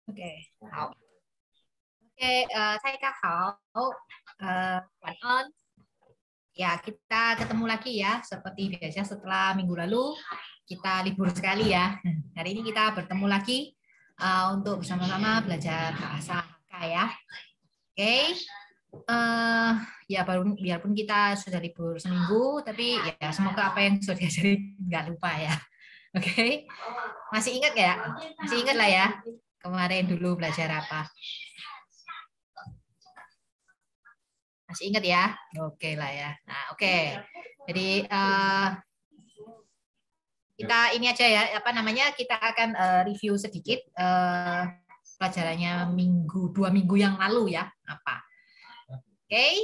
Oke, saya Kak Hao, Wan On. Ya, kita ketemu lagi ya, seperti biasa setelah minggu lalu kita libur sekali ya. Hari ini kita bertemu lagi untuk bersama-sama belajar bahasa Hakka ya. Oke, ya biarpun kita sudah libur seminggu, tapi ya semoga apa yang sudah diajari nggak lupa ya. Oke, masih ingat ya? Masih ingat lah ya kemarin dulu belajar apa? Masih ingat ya? Oke lah ya. Nah, oke. Jadi kita ini aja ya, apa namanya? Kita akan review sedikit pelajarannya 2 minggu yang lalu ya. Apa? Oke.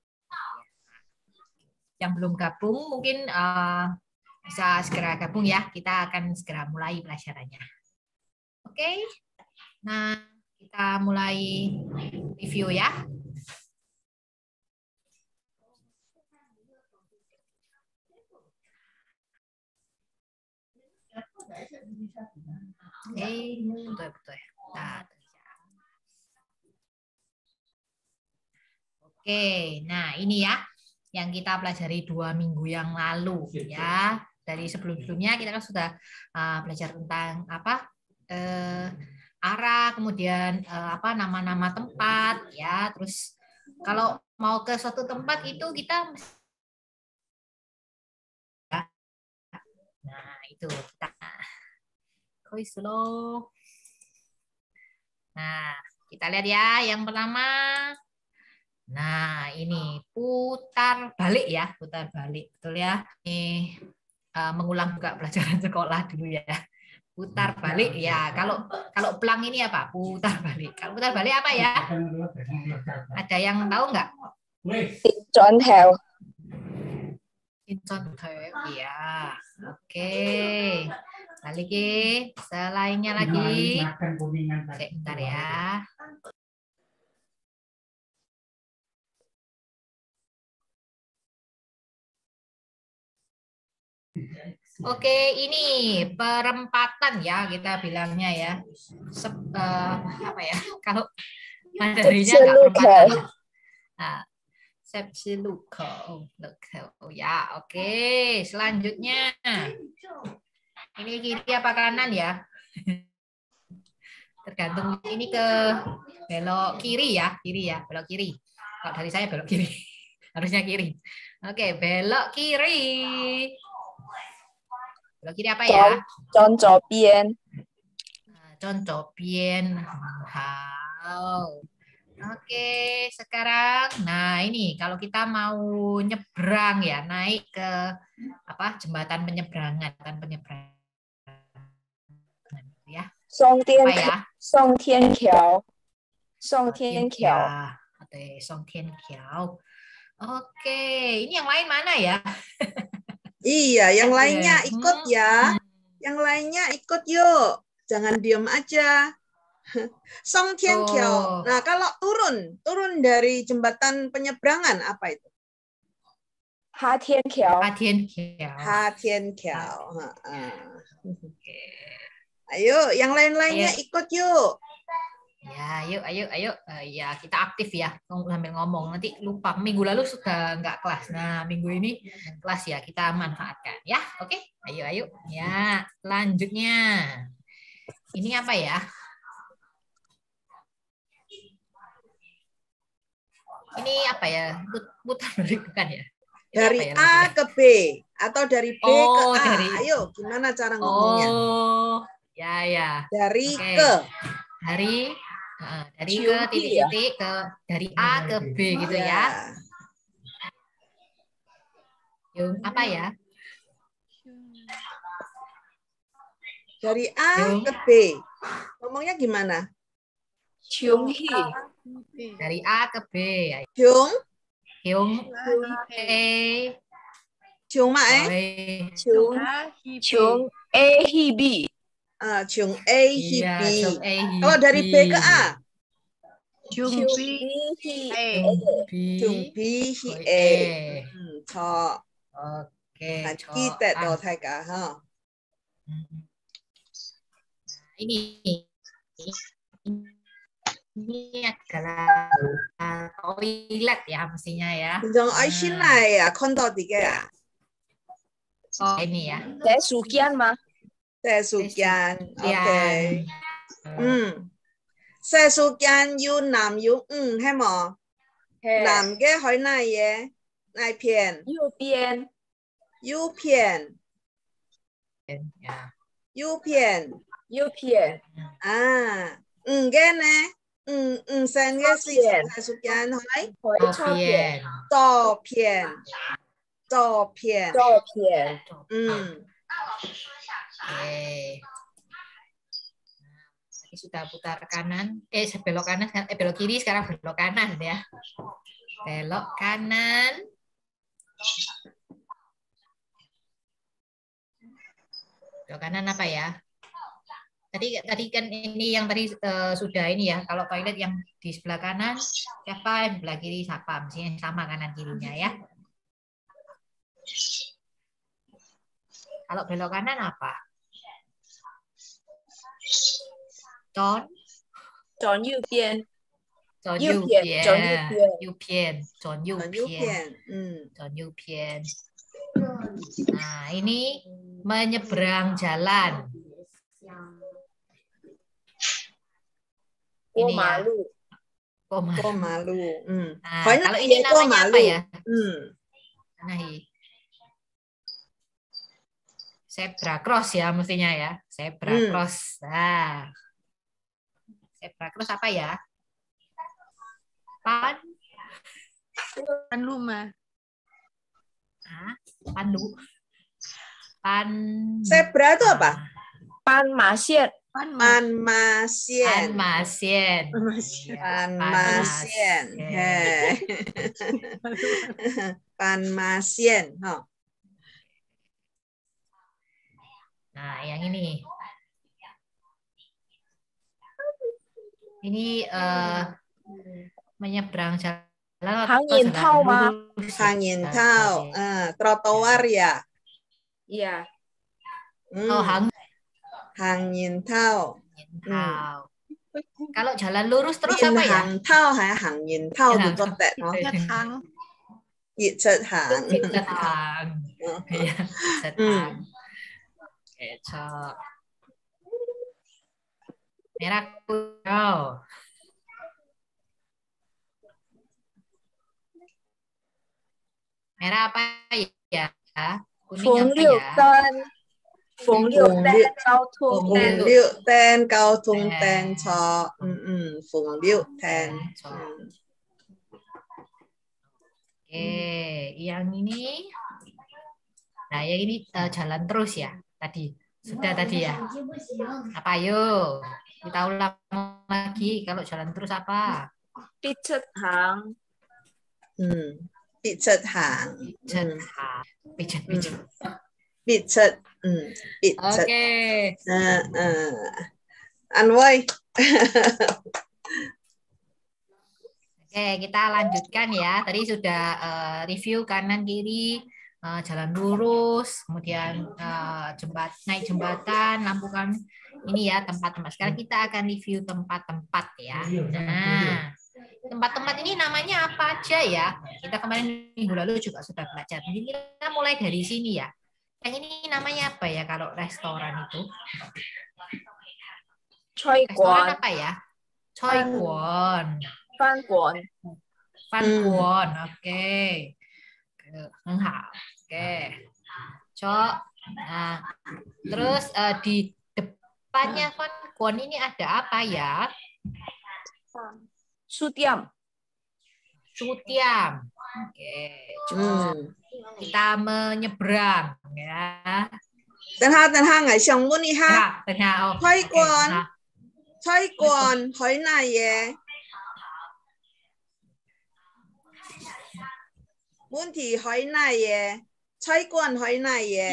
Yang belum gabung mungkin bisa segera gabung ya. Kita akan segera mulai pelajarannya. Oke. Nah, kita mulai review ya. Betul. Oke, nah ini ya yang kita pelajari 2 minggu yang lalu ya. Dari sebelum-sebelumnya kita kan sudah belajar tentang apa arah, kemudian apa nama-nama tempat ya. Terus kalau mau ke suatu tempat itu kita nah itu kita slow. Nah, kita lihat ya yang pertama. Nah, ini putar balik ya, putar balik. Betul ya? Ini mengulang juga pelajaran sekolah dulu ya. Putar balik ya. Kalau pelang ini apa? Putar balik. Kalau putar balik apa ya? Ada yang tahu nggak? Trọn theo. Trọn theo. Iya. Oke. Lagi selainnya lagi. Sebentar ya. Oke, ini perempatan ya kita bilangnya ya. Apa ya? Kalau Mandarinya nggak perempatan. Nah, ya, oke. Selanjutnya, ini kiri apa kanan ya? Tergantung ini ke belok kiri ya, belok kiri. Kalau dari saya belok kiri, harusnya kiri. Oke, belok kiri. Belok kiri apa ya? Chọn左邊. Oke, sekarang nah ini kalau kita mau nyebrang ya, naik ke apa? Jembatan penyeberangan, ya. Song Tian apa ya? Song Tian Kiao. Song Tian Kiao. Oke, Song Tian Kiao. Oke, ini yang lain mana ya? Iya, yang lainnya ikut ya. Yang lainnya ikut yuk. Jangan diam aja. Song Tian Kiao. Nah, kalau turun dari jembatan penyeberangan apa itu? Ha Tian Kiao. Ha Tian Kiao. Ayo, yang lain-lainnya ikut yuk. Ya, ayo. Ya, kita aktif ya sambil ngomong. Nanti lupa. Minggu lalu sudah nggak kelas. Nah, minggu ini kelas ya. Kita manfaatkan ya. Oke, ayo. Ya, selanjutnya. Ini apa ya? Ini apa ya? Putar balik bukan ya? Ini dari ya, A ke B atau dari B ke A. Ayo, gimana cara ngomongnya? Ya. Dari ke. Dari ke titik-titik ke dari A ke B gitu ya. Yung apa ya? Dari A ke B. Ngomongnya gimana? Dari A ke B. Hyung E. Chung ma Chung A hi B. Chung A hi B. Kalau dari B ke A? Chung B hi A. Chung B hi A. Cho. Oke. Kita do thay cả ha. Ini ini adalah toilet ya mestinya ya. 仲愛先嚟啊，看到啲嘅啊， Oh ini ya. 洗手間嗎？ 洗手間 Yan. ，OK，洗手間有男有女，係冇？男嘅去哪嘢？哪片？ 右邊， 右片， Ya. 右片右邊， 啊，女嘅呢？女生嘅洗手間係左邊， 左片，左片， 左邊， Oke. Tadi sudah putar kanan, belok kanan, belok kiri, sekarang belok kanan ya. Belok kanan. Belok kanan apa ya? Tadi kan ini yang tadi sudah ini ya. Kalau toilet yang di sebelah kanan siapa, yang sebelah kiri siapa? Mestinya sama kanan kirinya ya. Kalau belok kanan apa? Chọn 轉右邊， chọn 右右邊， 邊轉右邊， 右邊 chọn 右右邊片， chọn 右邊. Nah ini menyeberang jalan. 過 Ini 馬 ya. 路， 過 Koma. 馬路， Nah, 海 kalau 南 ini 嘢過 namanya 馬 apa 路， ya? 嗯。 Nah, zebra cross ya mestinya ya. Zebra cross. Nah. Zebra cross apa ya? Panlu mah. Pandu. Zebra itu apa? 斑馬線， Panmasien. Panmasien. Panmasien. Panmasien. Nah, yang ini. Ini menyeberang jalan atau Hangin jalan tau, Ma. lurus. Hangin tau. Trotoar ya. iya, Oh, Hangin tau. tau. Kalau jalan lurus terus apa ya? Hang tau hay hangin tau Hang itu tốt no? Nhất hang. Yichet hang. Setang. Iya, setang. Kecap. Merah kuning. Merah apa ya? Kuning 逢 apa 六 ya? 燈，逢六燈交通 Phùng 燈， liệu tên giao thông tên cho. Phùng liệu tên. Oke, yang ini. Nah, yang ini jalan terus ya tadi. Sudah tadi ya. Apa yuk? Kita ulang lagi kalau jalan terus apa? 必出行， Bị chật hàng. Pijet. Bị chật. Bị chật. Oke. Ăn ơi. Oke, kita lanjutkan ya. Tadi sudah review kanan kiri, jalan lurus, kemudian naik jembatan, lampu kan ini ya tempat-tempat. Sekarang kita akan review tempat-tempat ya. Nah, tempat-tempat ini namanya apa aja ya? Kita kemarin minggu lalu juga sudah belajar. Jadi kita mulai dari sini ya. Yang ini namanya apa ya kalau restoran itu? 菜 Restoran 館、 apa ya? Choi Kwon. 飯館， Fan Kwon. Oke. Oke. Cok. Nah, terus di depannya Fan Kwon ini ada apa ya? 書店， Sutiam. Oke. Cok. Kita menyeberang ya. Tên ha ngày xong muốn đi ha. Tengah. Choi Kwon. Choi Kwon hỏi này ye. Muốn thì hỏi này ye. Choi Kwon hỏi này ye.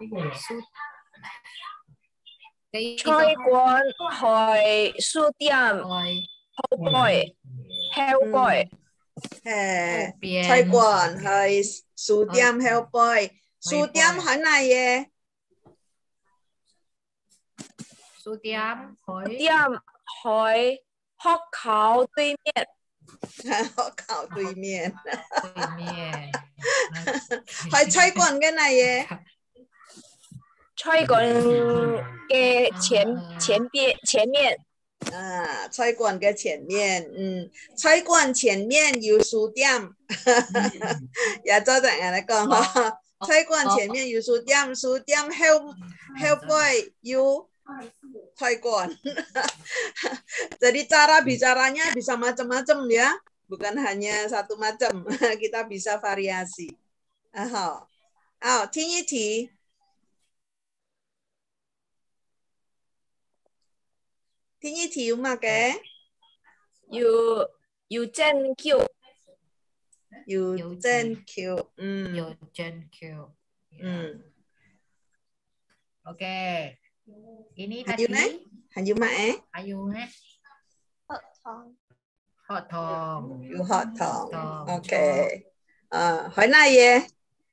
菜館去書店，後背，後背， Choi Kwon hỏi Su Tiam heo boy. Su Tiam hỏi này ye. Sutiam. Hoi. 店去学校对面， 學校對面。 對面。 係菜館嘅那嘢。 菜館嘅前面。 啊，菜館嘅前面，菜館前面有書店。也周正人嚟講嗬，菜館前面有書店，書店後背有菜館。Jadi cara bicaranya bisa macam-macam ya, bukan hanya satu macam. Kita bisa variasi. 好，听一题。聽一條嘛嘅， 郵政局， 郵政局， 郵政局，Oke, ini tadi. Hayu mae. Hayu ne. Hot Tong. Hot Tong. Yu Hot Tong. OK. Hỏi này ye.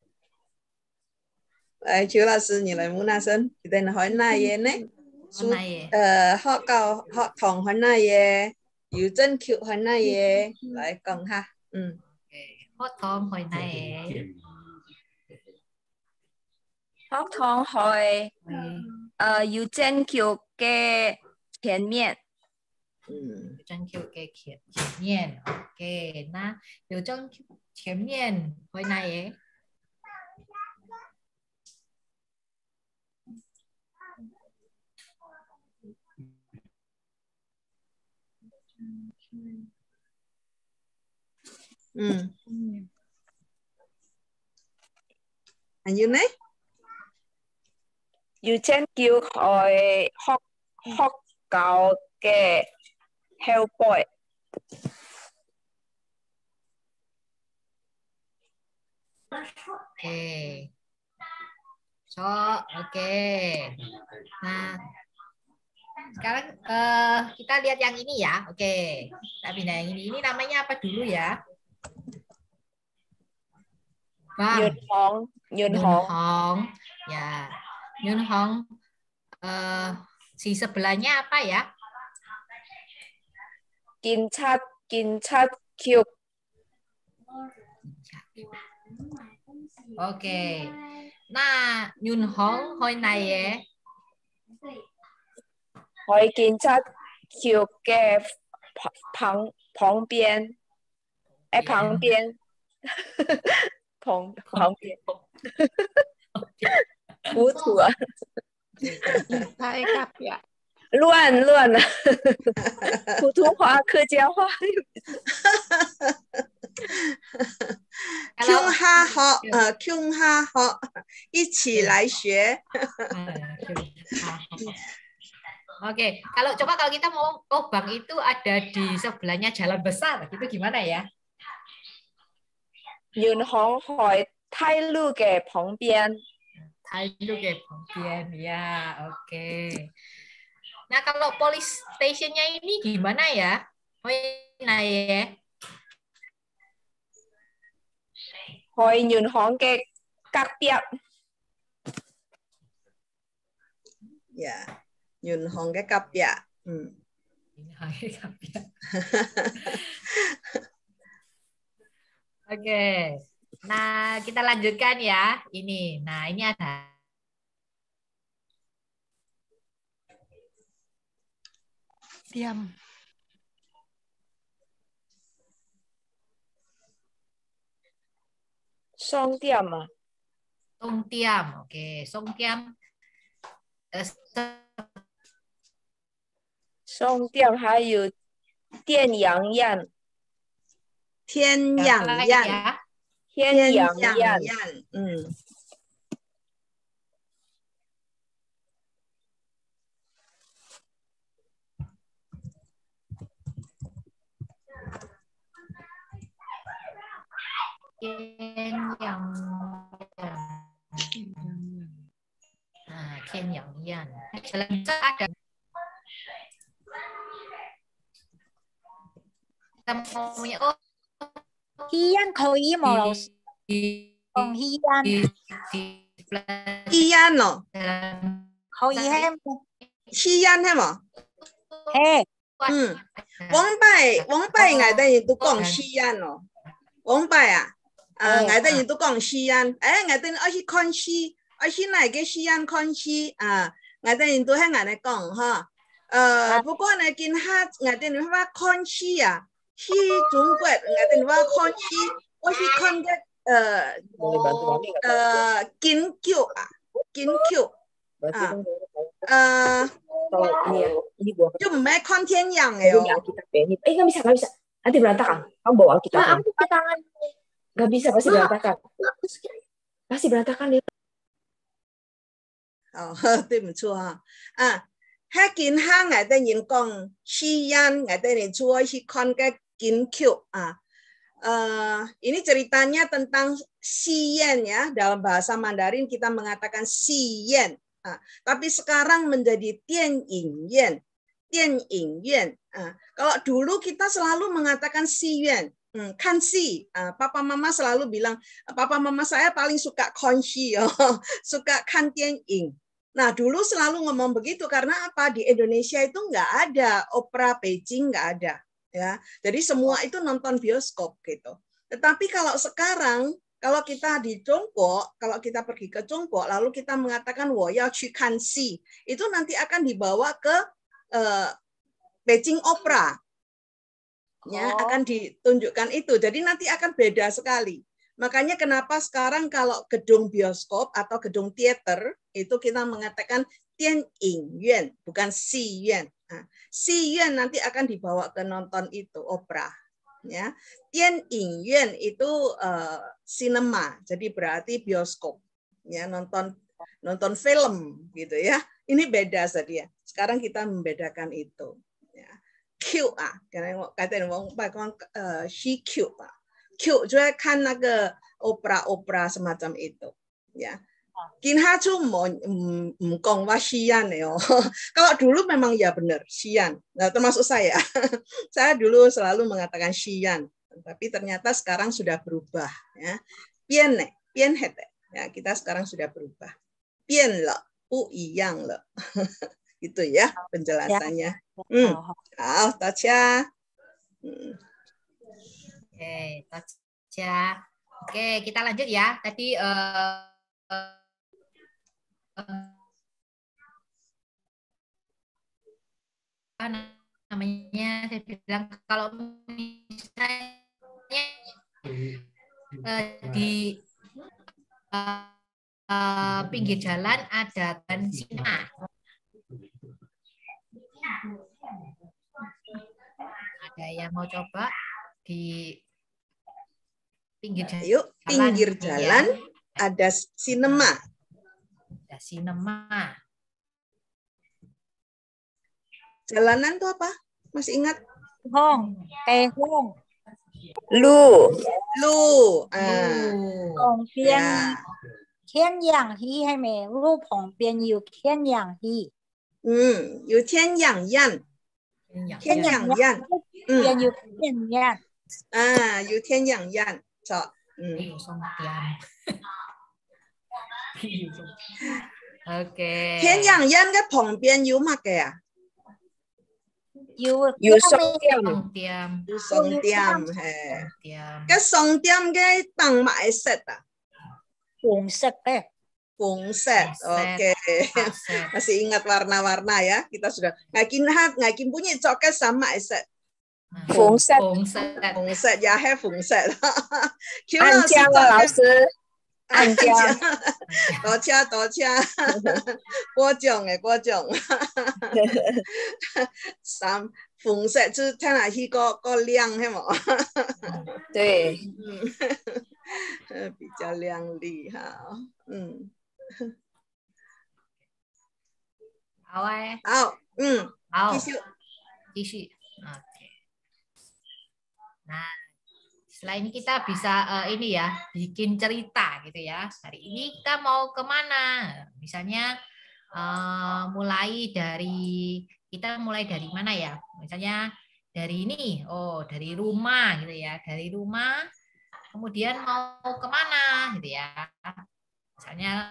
Chú老師，你來問那聲，你哋hỏi này ye呢？Hot Tong hỏi này ye. 郵政局hỏi này ye. 來講下。 Hot Tong hỏi này ye. Hot Tong hỏi郵政局嘅前面。 郵政局嘅前面 ，OK， 那郵政局前面會哪嘢？ Anh呢？ 郵政局係學校嘅後背。 Oke. Oke. Nah, sekarang kita lihat yang ini ya. Oke. Kita pindah yang ini. Ini namanya apa dulu ya? Bang. Yun Hong. Ya. Yun Hong. Si sebelahnya apa ya? Gincat Cube. Oke. Nah, Yun Hong hồi này Hồi Gincat Cube 嘅旁邊糊塗啊！ 太卡呀！ 亂啊！普通話、客家話。 Kyung Ha Ho， 一起來學。 Oke, kalau kita mau Bang itu ada di sebelahnya jalan besar, itu gimana ya? Yun Hong hỏi Thái Lu嘅旁邊。 Thái Lu嘅旁邊, ya, oke. Nah, kalau police station-nya ini gimana ya? Nah ya. Hỏi Yun Hong嘅隔壁。 Yeah. Yun Hong cái cặp ya. Oke. Nah, kita lanjutkan ya. Ini. Nah, ini ada. Diam. Song Tiam à? Song Tiam. Oke, Song Tiam. Song Tiam 還有電陽宴。 天陽宴。 天陽宴。 Thiên Yang Yan. Ada. Kita mau punya Hian 可以冇老師講Hian。 Hian咯。 可以係。 Hian係嘛？ 係。 Wong Bai ngài đây nhìn tu Oh, gong dan- Xi'an oh. Wong Bai à? Ngài đây nhìn tu gong Xi'an. Ngài đây ở khi con Xi, ở khi này cái Xi'an con Xi ngài đây nhìn tu hay ngài này gong ha. 不過呢，見下我哋話看戲啊，去中國我哋話看戲，我去看嘅京劇啊，京劇就唔係看天陽嘅哦。 Nggak bisa, nggak bisa. Nanti berantakan. Kamu bawa kita. Nggak bisa, pasti berantakan. Pasti berantakan deh. 對唔錯啊。喺見下我哋人講西安，我哋人出去看嘅京劇啊。Ini ceritanya tentang Xiyan ya, dalam bahasa Mandarin kita mengatakan Xiyan. Tapi sekarang menjadi Tianyinyan. Tianyinyan. Kalau dulu kita selalu mengatakan Xiyan, kan si. Papa mama selalu bilang, papa mama saya paling suka konsi, suka kan Tianying. Nah dulu selalu ngomong begitu karena apa? Di Indonesia itu nggak ada opera Beijing, nggak ada. Ya, jadi semua itu nonton bioskop gitu. Tetapi kalau sekarang, kalau kita di Tiongkok, kalau kita pergi ke Tiongkok, lalu kita mengatakan wo yao qu kan xi, itu nanti akan dibawa ke Beijing Opera, ya akan ditunjukkan itu. Jadi nanti akan beda sekali. Makanya kenapa sekarang kalau gedung bioskop atau gedung teater itu kita mengatakan Tianyinyan, bukan Xiyuan. Xiyuan nanti akan dibawa ke nonton itu opera. Ya, Tianyinyan itu sinema, jadi berarti bioskop. Ya, nonton film gitu ya. Ini beda saja. Sekarang kita membedakan itu. Ya. Q karena kata orang pakai she Q Q juga kan naga opera semacam itu. Ya. Kinha cuma ngomong Xi'an ya. Kalau dulu memang ya benar Xi'an. Nah, termasuk saya. Saya dulu selalu mengatakan Xi'an, tapi ternyata sekarang sudah berubah ya. Pian hete. Ya, kita sekarang sudah berubah. Pian le, bu iyang le. Itu ya penjelasannya. Tacha. Oke, Tacha. Oke, kita lanjut ya. Tadi namanya saya bilang kalau misalnya di pinggir jalan ada bensina. Ada yang mau coba di pinggir jalan? Yuk, pinggir jalan ya. Ada sinema. Ada sinema. Jalanan itu apa? Masih ingat? Hong, Hong. Lu. Hong biên thiên yang hi hay mẹ? Lu hong biên yu thiên yang hi. Yu thiên yang yan. Thiên yang yan. Biên yu thiên yan. Yu thiên yang yan. Oke. Thiên yang yan cái phòng biên yu mà kìa. Yu song tiam. Yu song tiam. Cái song tiam cái tầng mãi set Phùng set Phùng set. Oke. Masih ingat warna-warna ya? Kita sudah ngakin punya coket sama set. Phùng set. Phùng set ya hai phùng set. An Jiang lão sư. An Jiang. 多謝。郭總。三phùng set 就睇下去個亮係冇？ 對。 比較亮麗哈。 好哎。 好。 好。 繼續。 Oke. Nah, setelah ini kita bisa ini ya, bikin cerita gitu ya. Hari ini kita mau kemana? Misalnya mulai dari mana ya? Misalnya dari ini, dari rumah gitu ya. Dari rumah, kemudian mau kemana gitu ya? Misalnya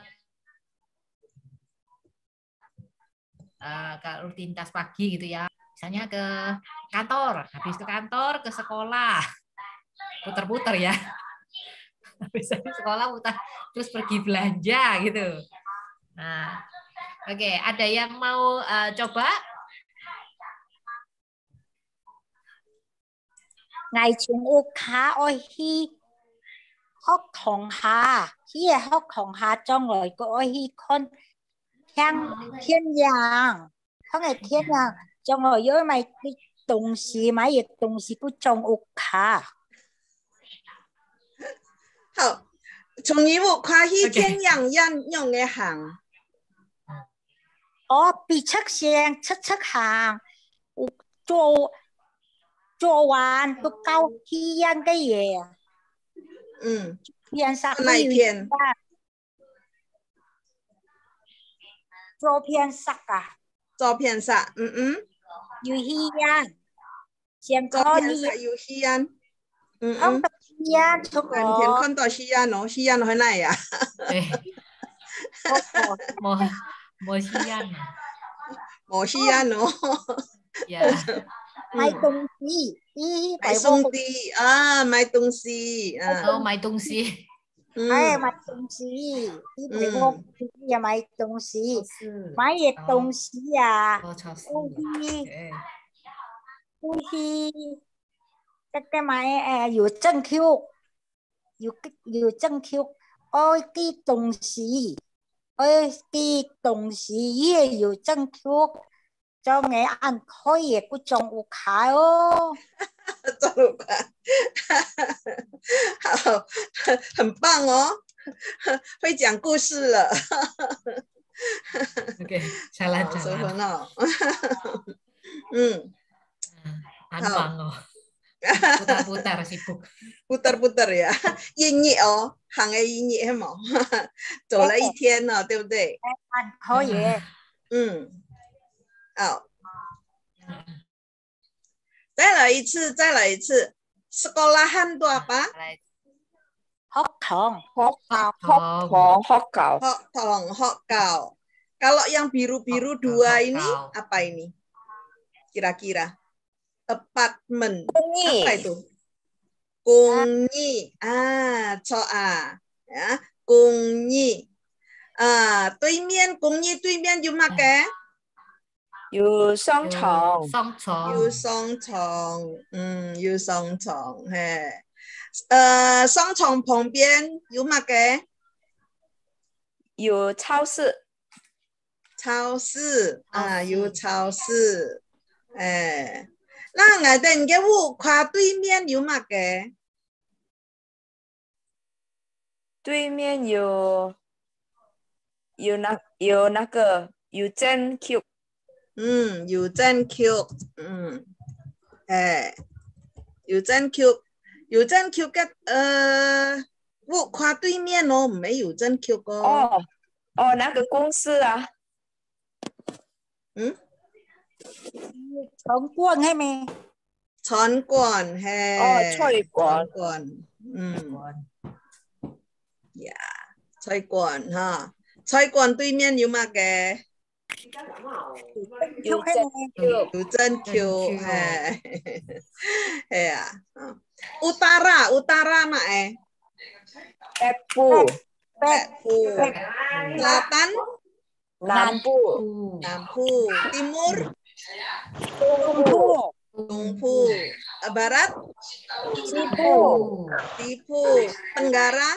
kalau rutinitas pagi gitu ya. Misalnya ke kantor, habis ke kantor ke sekolah, putar-putar ya. Habis dari sekolah putar, terus pergi belanja gitu. Nah, oke, ada yang mau coba? Ngày chúng u khá ôi hi hóc thòng hà hi hóc thòng hà trong rồi có ôi hi con thiên yang không phải thiên yang trong rồi với mày cái đồng sĩ mày việc đồng sĩ của trong u khá 好，从你我看去天样样用的行。 bị chắc xem chắc hàng做完都高一样的嘢。片上哪一篇？ 做片上啊。 照片上， 有稀罕，先照看片上有稀罕。 看到稀罕出那天看到稀罕哦，稀罕去哪呀？ 冇稀罕， 冇稀罕哦。 买东西， 买兄弟啊，买东西啊。 买东西。 哎，买东西，也买东西，买嘢东西啊，东西，cái máy有正 Q， 有正 Q， ôi cái东西，ôi cái东西也有正 Q， cho nghe ăn khói嘢của chồng u khai哦。 好，很棒哦，会讲故事了。 Oke, jalan-jalan. Sebenarnya. Anpang oh. Putar-putar sibuk. Putar-putar ya. 音译哦，行的音译是吗？走了一天了，对不对？ 可以。 好。再来一次，再来一次。Sekolahan itu apa? Học堂. Kalau yang biru-biru dua ini apa ini? Kira-kira. Apartemen. Apa itu? Kunyi. Coa. Ya, kunyi. 对面公寓对面有乜嘅？ 有商场， 有商场，有商场，嘿，商场旁边有乜嘅？ 有超市， 超市啊，有超市，哎，那我哋嘅屋跨對面有乜嘅？ 对面有那个邮政局。 邮政局，邮政局嘅我跨对面哦，唔係郵政局哦。 那个公司啊。 場館係咪？ 場館係。 菜館。 呀，菜館哈，菜館對面有乜嘅？ 邮政局，係啊。Utara mak 北部。 Selatan. Nam部。 Timur. Tungpu. Barat. Tipu. Tenggara.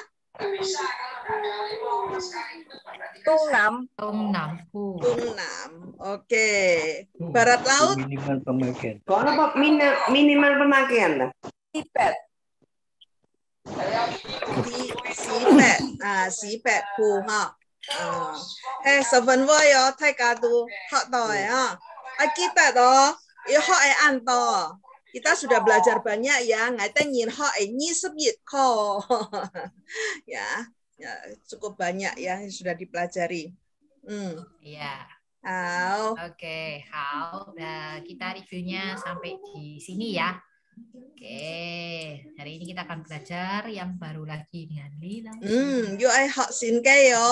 Tungnam. Oke. Barat laut. Minimal pemakaian. Kok apa minimal pemakaian lah? Sipet. Sipet pu ha. Sebenarnya ya thay kadu hak toh ya. Kita toh ya hak anto. Kita sudah belajar banyak ya. Ngai nyin hak ni sebut ko. Ya, cukup banyak ya yang sudah dipelajari. Iya. Oke, kita reviewnya sampai di sini ya. Oke, hari ini kita akan belajar yang baru lagi dengan Lila. Yuk ai học xin cái yo.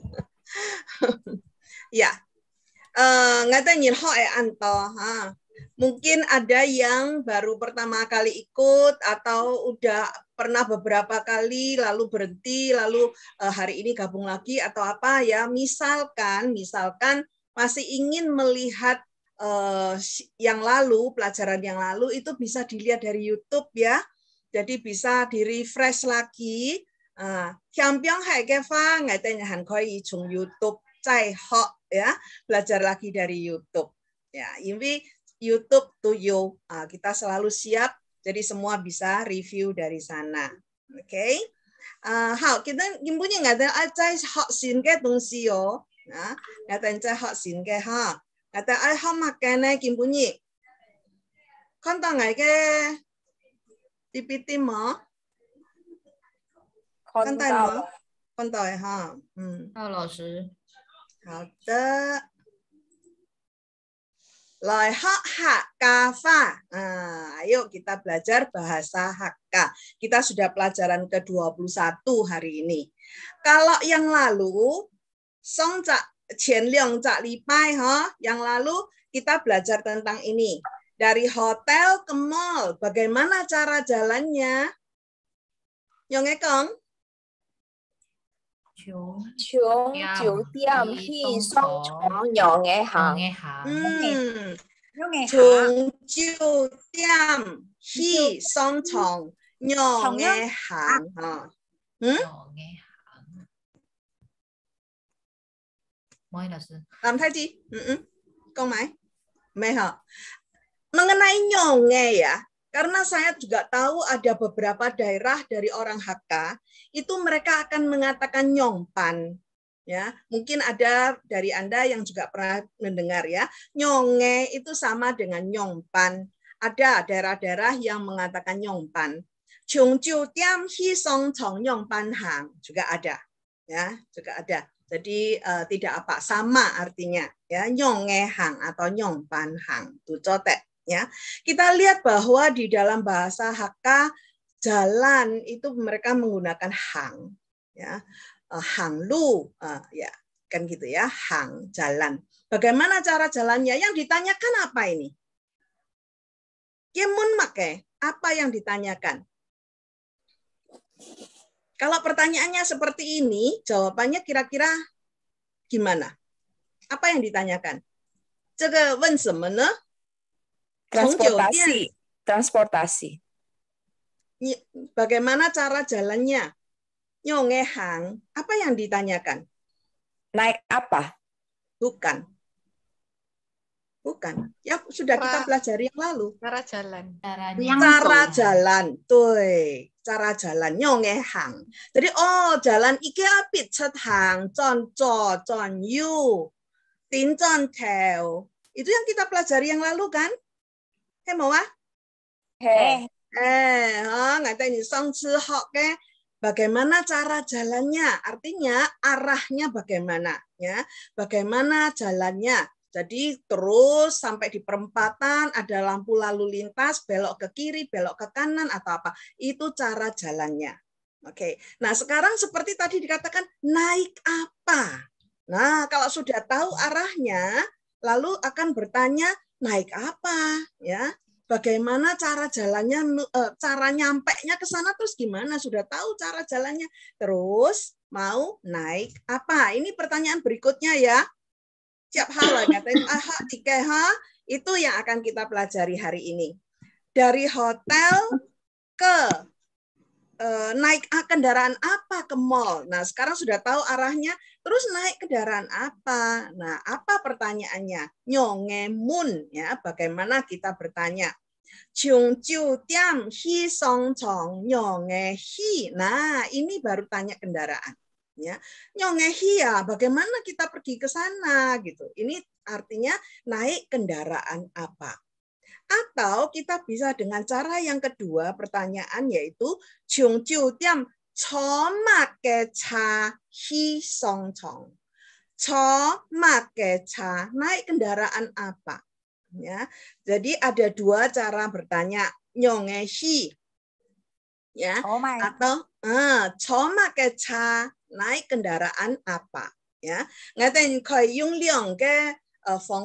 Ya. Người ta nhìn họ ai ăn to ha. Mungkin ada yang baru pertama kali ikut atau udah pernah beberapa kali lalu berhenti lalu hari ini gabung lagi atau apa ya. Misalkan masih ingin melihat yang lalu, pelajaran yang lalu itu bisa dilihat dari YouTube ya. Jadi bisa di-refresh lagi. Hyambyong hai ge fa ngai den han koi chung YouTube zai ho ya, belajar lagi dari YouTube. Ya, ini YouTube to you. Kita selalu siap, jadi semua bisa review dari sana. Oke. Hao, kita gimana nggak ada zai ho xin ge dongxi yo. Nggak ada zai ho xin ge ha. Nggak ada ai ho makan ne gimana? Kan tang ngai ge PPT mo. Kan tai mo. Kan tai ha. 赵老师， 好的。Lai hak Hakka. Ayo kita belajar bahasa Hakka. Kita sudah pelajaran ke-21 hari ini. Kalau yang lalu, Song Cak Qian Liang Cak Lipai, yang lalu kita belajar tentang ini. Dari hotel ke mall, bagaimana cara jalannya? Yong Ekong? 穷从酒店去商场用嘅行， 嘅行， 從酒店去商場用嘅行， 用嘅行。Moi老師， Làm thay gì? Con Mai? Meha. Mengenai nyonge ya, karena saya juga tahu ada beberapa daerah dari orang Hakka itu mereka akan mengatakan nyongpan. Ya, mungkin ada dari Anda yang juga pernah mendengar ya. Nyonge itu sama dengan nyongpan. Ada daerah-daerah yang mengatakan nyongpan. Chungju tiam hi song chong nyongpan hang juga ada. Ya, juga ada. Jadi tidak apa, sama artinya ya, nyonge hang atau nyongpan hang. Tu cotek ya. Kita lihat bahwa di dalam bahasa Hakka jalan itu mereka menggunakan hang ya. Hang lu ya, kan gitu ya, hang jalan. Bagaimana cara jalannya? Yang ditanyakan apa ini? Yemun make, apa yang ditanyakan? Kalau pertanyaannya seperti ini, jawabannya kira-kira gimana? Apa yang ditanyakan? 这个问什么呢? Transportasi. Bagaimana cara jalannya? Nyongehang, apa yang ditanyakan? Naik apa? Bukan. Ya sudah kita pelajari yang lalu. Cara jalan. Cara jalan. Tuh, cara jalan. Nyongehang. Jadi jalan iki apit cethang, con co, con yu, tin con teo. Itu yang kita pelajari yang lalu kan? Mau ah? Ngatain song ci hok ke. Bagaimana cara jalannya? Artinya arahnya bagaimana ya? Bagaimana jalannya? Jadi terus sampai di perempatan ada lampu lalu lintas, belok ke kiri, belok ke kanan atau apa? Itu cara jalannya. Oke. Nah, sekarang seperti tadi dikatakan naik apa? Nah, kalau sudah tahu arahnya, lalu akan bertanya naik apa ya? Bagaimana cara jalannya, cara nyampainya ke sana terus gimana? Sudah tahu cara jalannya. Terus mau naik apa? Ini pertanyaan berikutnya ya. Siap hal ngatain aha tikeha itu yang akan kita pelajari hari ini. Dari hotel ke naik kendaraan apa ke mall. Nah, sekarang sudah tahu arahnya. Terus naik kendaraan apa? Nah, apa pertanyaannya? Nyongemun ya, bagaimana kita bertanya? Chungju tiam hi song chong nyonge hi. Nah, ini baru tanya kendaraan. Ya, nyonge hi ya, bagaimana kita pergi ke sana gitu. Ini artinya naik kendaraan apa? Atau kita bisa dengan cara yang kedua pertanyaan yaitu chungju tiam cho make cha hi song chong. Cho make cha, naik kendaraan apa? Ya. Jadi ada dua cara bertanya, nyonge hi. Ya, atau cho make cha, naik kendaraan apa? Ya. Ngatain koi yung liang ke 方法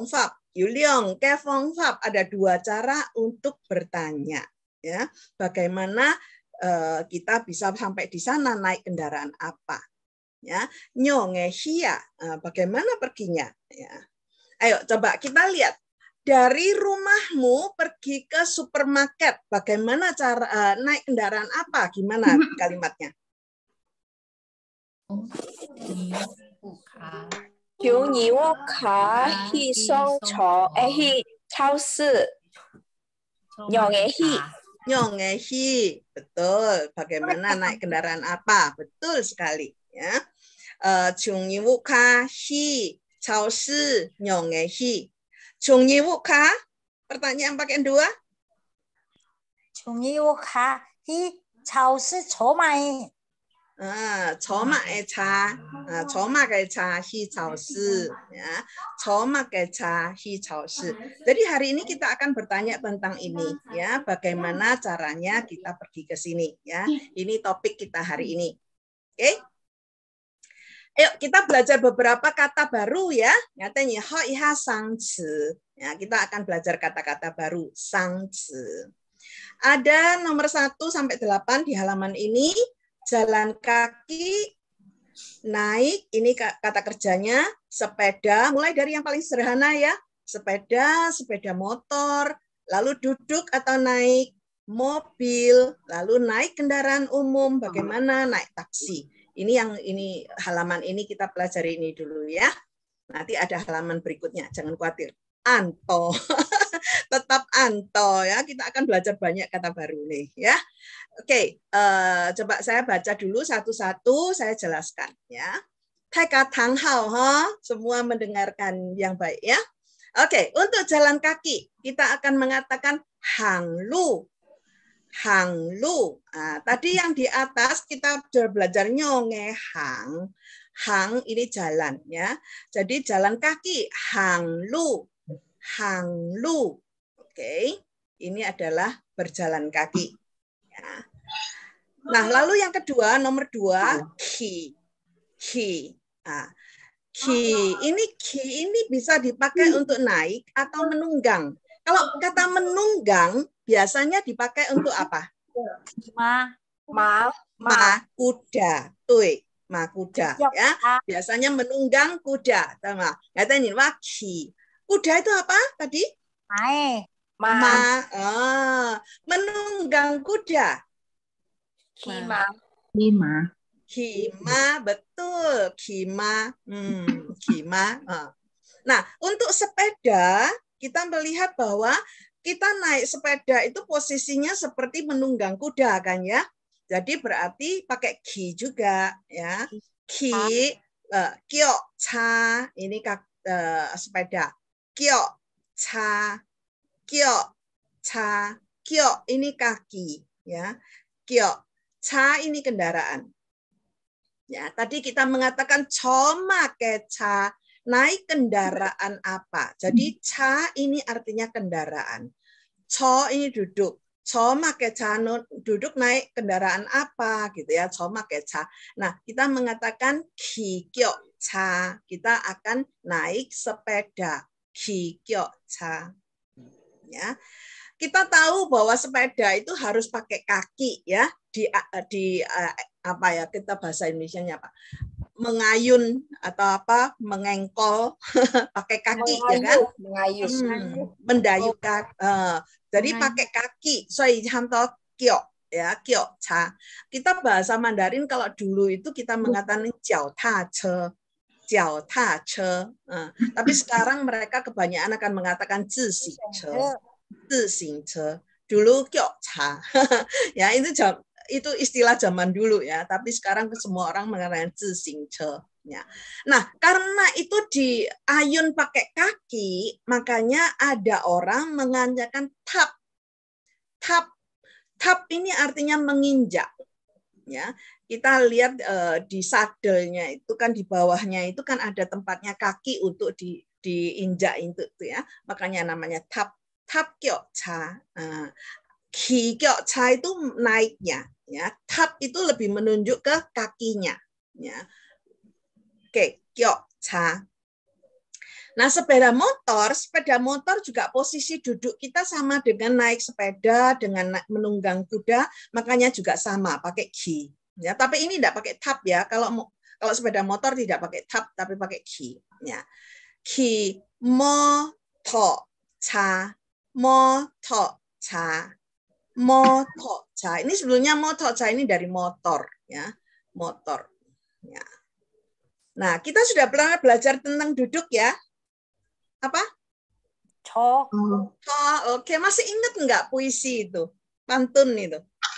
Yuliong, Kefongfab, ada 2 cara untuk bertanya. Ya, bagaimana kita bisa sampai di sana, naik kendaraan apa? Ya, Nyongehia, bagaimana perginya? Ya. Ayo coba kita lihat. Dari rumahmu pergi ke supermarket, bagaimana cara naik kendaraan apa? Gimana kalimatnya? 从你屋卡去商场，去超市， Nyongehi, betul. Bagaimana naik kendaraan apa? Betul sekali. Ya. Chungyiwuka hi chaoshi nyongehi. Chungyiwuka, pertanyaan pakai 2. 从你屋卡去超市筹买。 Chomak cha, chomak cha hi chaoshi, ya. Chomak cha hi chaoshi. Jadi hari ini kita akan bertanya tentang ini, ya. Bagaimana caranya kita pergi ke sini, ya. Ini topik kita hari ini. Oke? Ayo kita belajar beberapa kata baru ya. Katanya ho iha sangci. Ya, kita akan belajar kata-kata baru sangci. Ada nomor 1 sampai 8 di halaman ini. Jalan kaki, naik, ini kata kerjanya, sepeda, mulai dari yang paling sederhana ya, sepeda, sepeda motor, lalu duduk atau naik mobil, lalu naik kendaraan umum, bagaimana naik taksi. Ini halaman ini kita pelajari ini dulu ya. Nanti ada halaman berikutnya, jangan khawatir. Anto, tetap Anto ya. Kita akan belajar banyak kata baru nih ya. Oke, coba saya baca dulu satu-satu, saya jelaskan ya. Taika Tang Hao, semua mendengarkan yang baik ya. Oke, untuk jalan kaki kita akan mengatakan Hang Lu. Hang Lu. Nah, tadi yang di atas kita sudah belajar nyonge hang. Hang ini jalan ya. Jadi jalan kaki Hang Lu. Hang Lu. Oke, ini adalah berjalan kaki. Ya. Nah, lalu yang kedua, nomor 2, ki. Ki. Nah, ki ini bisa dipakai untuk naik atau menunggang. Kalau kata menunggang biasanya dipakai untuk apa? Ma kuda. Tuh, ma kuda ya. Biasanya menunggang kuda, sama. Katanya wa ki. Kuda itu apa tadi? Menunggang kuda. Kima, betul. Kima. Kima. Nah, untuk sepeda, kita melihat bahwa kita naik sepeda itu posisinya seperti menunggang kuda, kan ya. Jadi berarti pakai ki juga, ya. Ki, kyo, cha, ini sepeda. Kyo, cha, kyo, cha, kyo, ini kaki, ya. Kyo, cha ini kendaraan. Ya, tadi kita mengatakan choma ke cha, naik kendaraan apa. Jadi cha ini artinya kendaraan. Cho ini duduk. Choma ke cha duduk naik kendaraan apa gitu ya. Choma ke cha. Nah, kita mengatakan ki kyo cha, kita akan naik sepeda. Ki kyo cha. Ya. Kita tahu bahwa sepeda itu harus pakai kaki ya. Di apa ya, kita bahasa Indonesianya apa, mengayun atau apa, mengengkol pakai kaki ya kan, mendayukan, jadi pakai kaki. So hanto kyo ya, kyo cha. Kita bahasa Mandarin kalau dulu itu kita mengatakan jiao ta che, jiao ta che. Tapi sekarang mereka kebanyakan akan mengatakan zi xing che, zi xing che. Dulu kyo cha ya, itu istilah zaman dulu ya, tapi sekarang semua orang mengatakan zi xing che. Ya. Nah, karena itu diayun pakai kaki, makanya ada orang mengatakan tap. Tap ini artinya menginjak. Ya, kita lihat di sadelnya itu kan, di bawahnya itu kan ada tempatnya kaki untuk diinjak itu ya. Makanya namanya tap kyo cha. Ki kyo cha itu naiknya ya. Tap itu lebih menunjuk ke kakinya ya. Oke, kyo cha. Nah, sepeda motor juga posisi duduk kita sama dengan naik sepeda, dengan menunggang kuda, makanya juga sama, pakai ki. Ya, tapi ini tidak pakai tap ya. Kalau sepeda motor tidak pakai tap, tapi pakai ki. Ya. Ki motor cha, motor cha, motor cha. Ini sebelumnya motor cha ini dari motor, ya, motor. Ya. Nah, kita sudah pernah belajar tentang duduk ya. Apa? Cho. Oke, masih ingat nggak puisi itu? Pantun itu.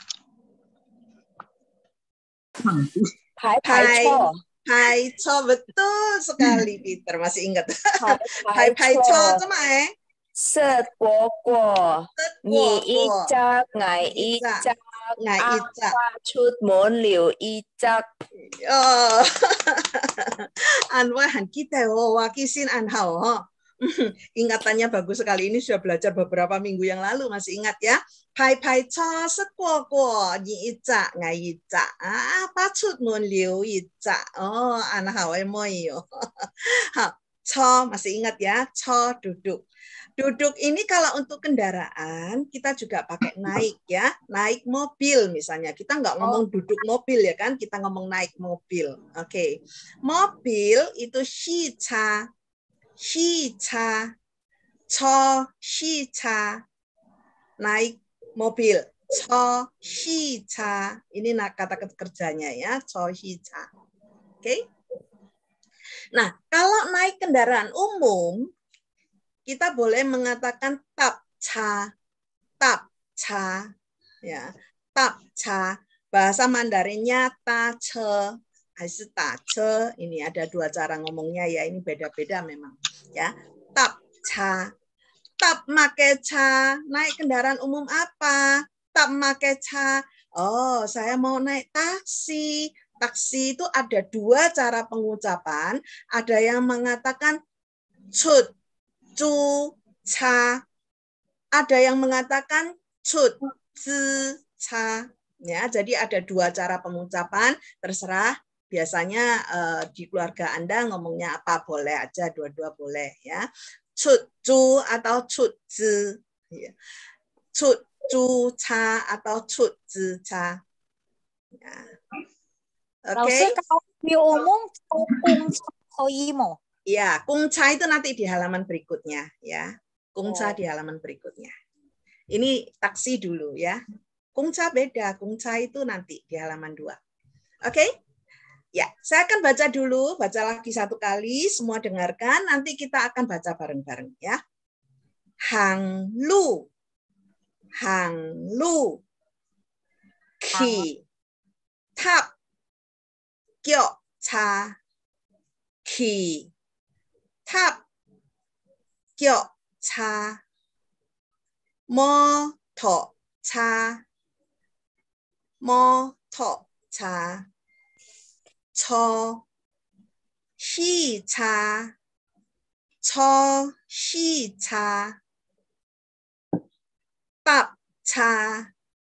Pai cho, betul sekali Peter, masih ingat. Pai cho, cuma Set guo guo, ni yi zhak, ngai yi zhak, chut mon liu yi zhak. Oh, Anwahan kita, wakisin anhao. Ingatannya bagus sekali. Ini sudah belajar beberapa minggu yang lalu, masih ingat ya? Pai pai cho set guo guo, ni yi zhak, ngai yi zhak, chut mon liu yi zhak. Oh, anhao moi yo. Cho, masih ingat ya? Cho, duduk. Duduk ini kalau untuk kendaraan, kita juga pakai naik ya. Naik mobil misalnya. Kita nggak ngomong duduk mobil ya kan, kita ngomong naik mobil. Oke. Mobil itu shicha, shicha, cho, shicha. Naik mobil. Cho, shicha. Ini kata kerjanya ya, cho, shicha. Oke. Nah, kalau naik kendaraan umum, kita boleh mengatakan tap cha, ya, tap cha. Bahasa Mandarinnya ta che, atau ta che. Ini ada dua cara ngomongnya ya, ini beda-beda memang. Ya, tap cha, tap make cha. Naik kendaraan umum apa? Tap make cha. Oh, saya mau naik taksi. Taksi itu ada dua cara pengucapan. Ada yang mengatakan chut, cu, ca. Ada yang mengatakan cut, zi, ca. Ya, jadi ada dua cara pengucapan, terserah. Biasanya di keluarga Anda ngomongnya apa, boleh aja, dua-dua boleh ya. Cut, cu atau cut, zi. Ya. Cut, cu, ca atau cut, zi, ca. Ya. Oke. Kalau di umum, ya, kungca itu nanti di halaman berikutnya ya. Kungca di halaman berikutnya. Ini taksi dulu ya. Kungca beda, kungca itu nanti di halaman 2. Oke? Ya, saya akan baca dulu, baca lagi satu kali, semua dengarkan, nanti kita akan baca bareng-bareng ya. Hang lu, ki, tap, kyo, cha, ki, tap, kyo, cha, mo, to, cha, mo, to, cha, cho, shi, cha, cho, shi, cha, tap, cha,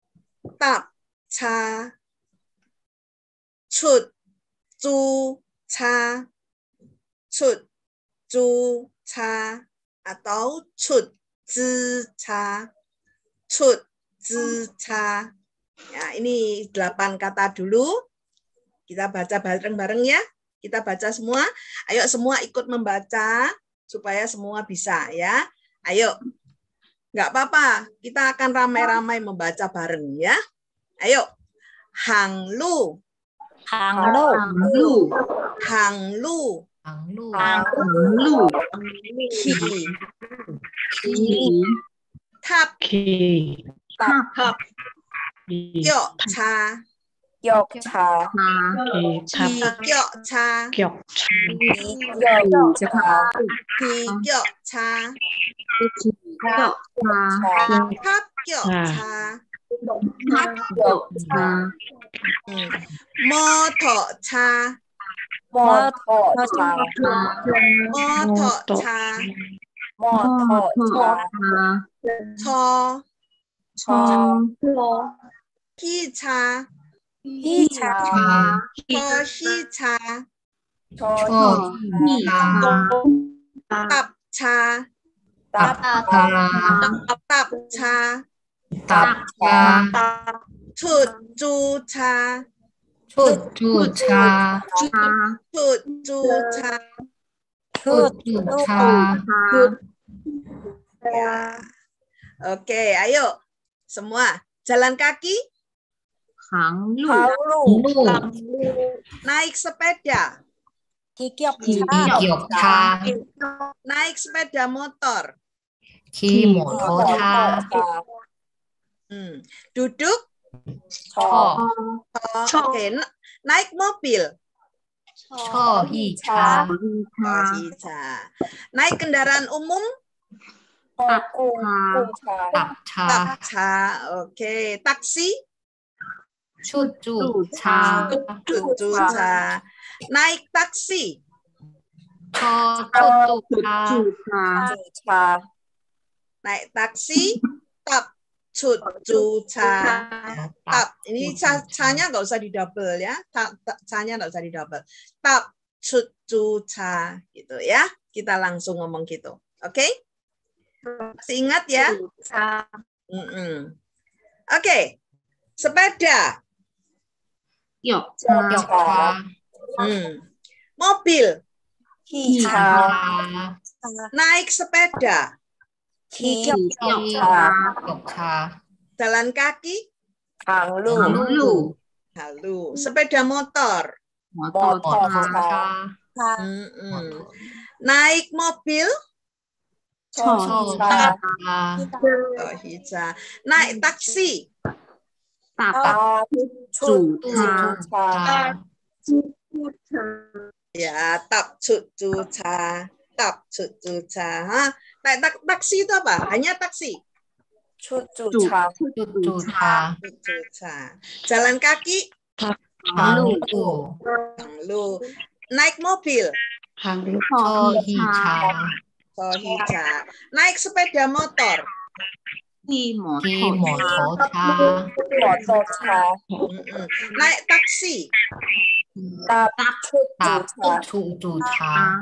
chut, cu, cha, chut, cu, cha, atau chut, zi, cha, chut, zi, cha. Ya, ini 8 kata dulu. Kita baca bareng-bareng ya. Kita baca semua. Ayo semua ikut membaca supaya semua bisa ya. Ayo. Nggak apa-apa. Kita akan ramai-ramai membaca bareng ya. Ayo. Hang lu. Ki. Tap. Kyo, cha. Yok cha, Ki, kyo, cha. yok cha, Tap, kyo, cha. Mo, to, cha. mo to cha, cho. Ki, cha. Cho, shi, cha. tapcha, tapcha, chutjucha, chutjucha, Ya. Oke, ayo semua jalan kaki, Hanglu. naik sepeda, 기격차, naik sepeda motor, 기모터차, duduk, 쳐, oke, naik mobil, 처희차, naik kendaraan umum, 납차, tapcha, oke, taksi, 춥주차, naik taksi, 처춥주차, naik taksi, tap, chutjucha, tap. Ini ca-nya nggak usah didouble ya, ca-nya nggak usah didouble. Tap, chutjucha, gitu ya. Kita langsung ngomong gitu, oke? Masih ingat ya? Oke, sepeda, 기격차, mobil, 기차, naik sepeda, 기격차, jalan kaki, 하루, sepeda motor, 모터차, naik mobil, 처차, naik taksi, 춥주차, ya, tap chutjucha, ha. Naik taksi itu apa? Hanya taksi. 춥주차, Jalan kaki, 하루, naik mobil, 처희차, naik sepeda motor, 기모터차, naik taksi, 춥주차.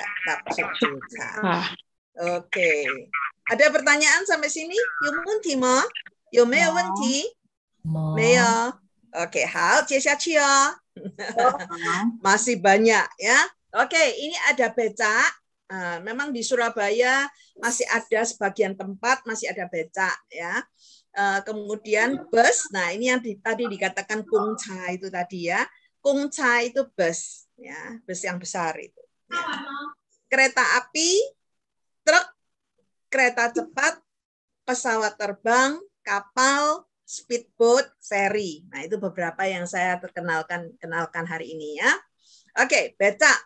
Oke. Ada pertanyaan sampai sini? Yumunti mo? Yomeo wenti? Meo. Oke, hao, 接下去哦. Masih banyak ya. Oke, ini ada becak. Memang di Surabaya masih ada sebagian tempat masih ada becak ya. Kemudian bus. Nah, ini yang tadi dikatakan kungca itu tadi ya. Kungca itu bus ya, bus yang besar itu. Ya. Kereta api, truk, kereta cepat, pesawat terbang, kapal, speedboat, ferry. Nah, itu beberapa yang saya kenalkan hari ini ya. Oke, becak.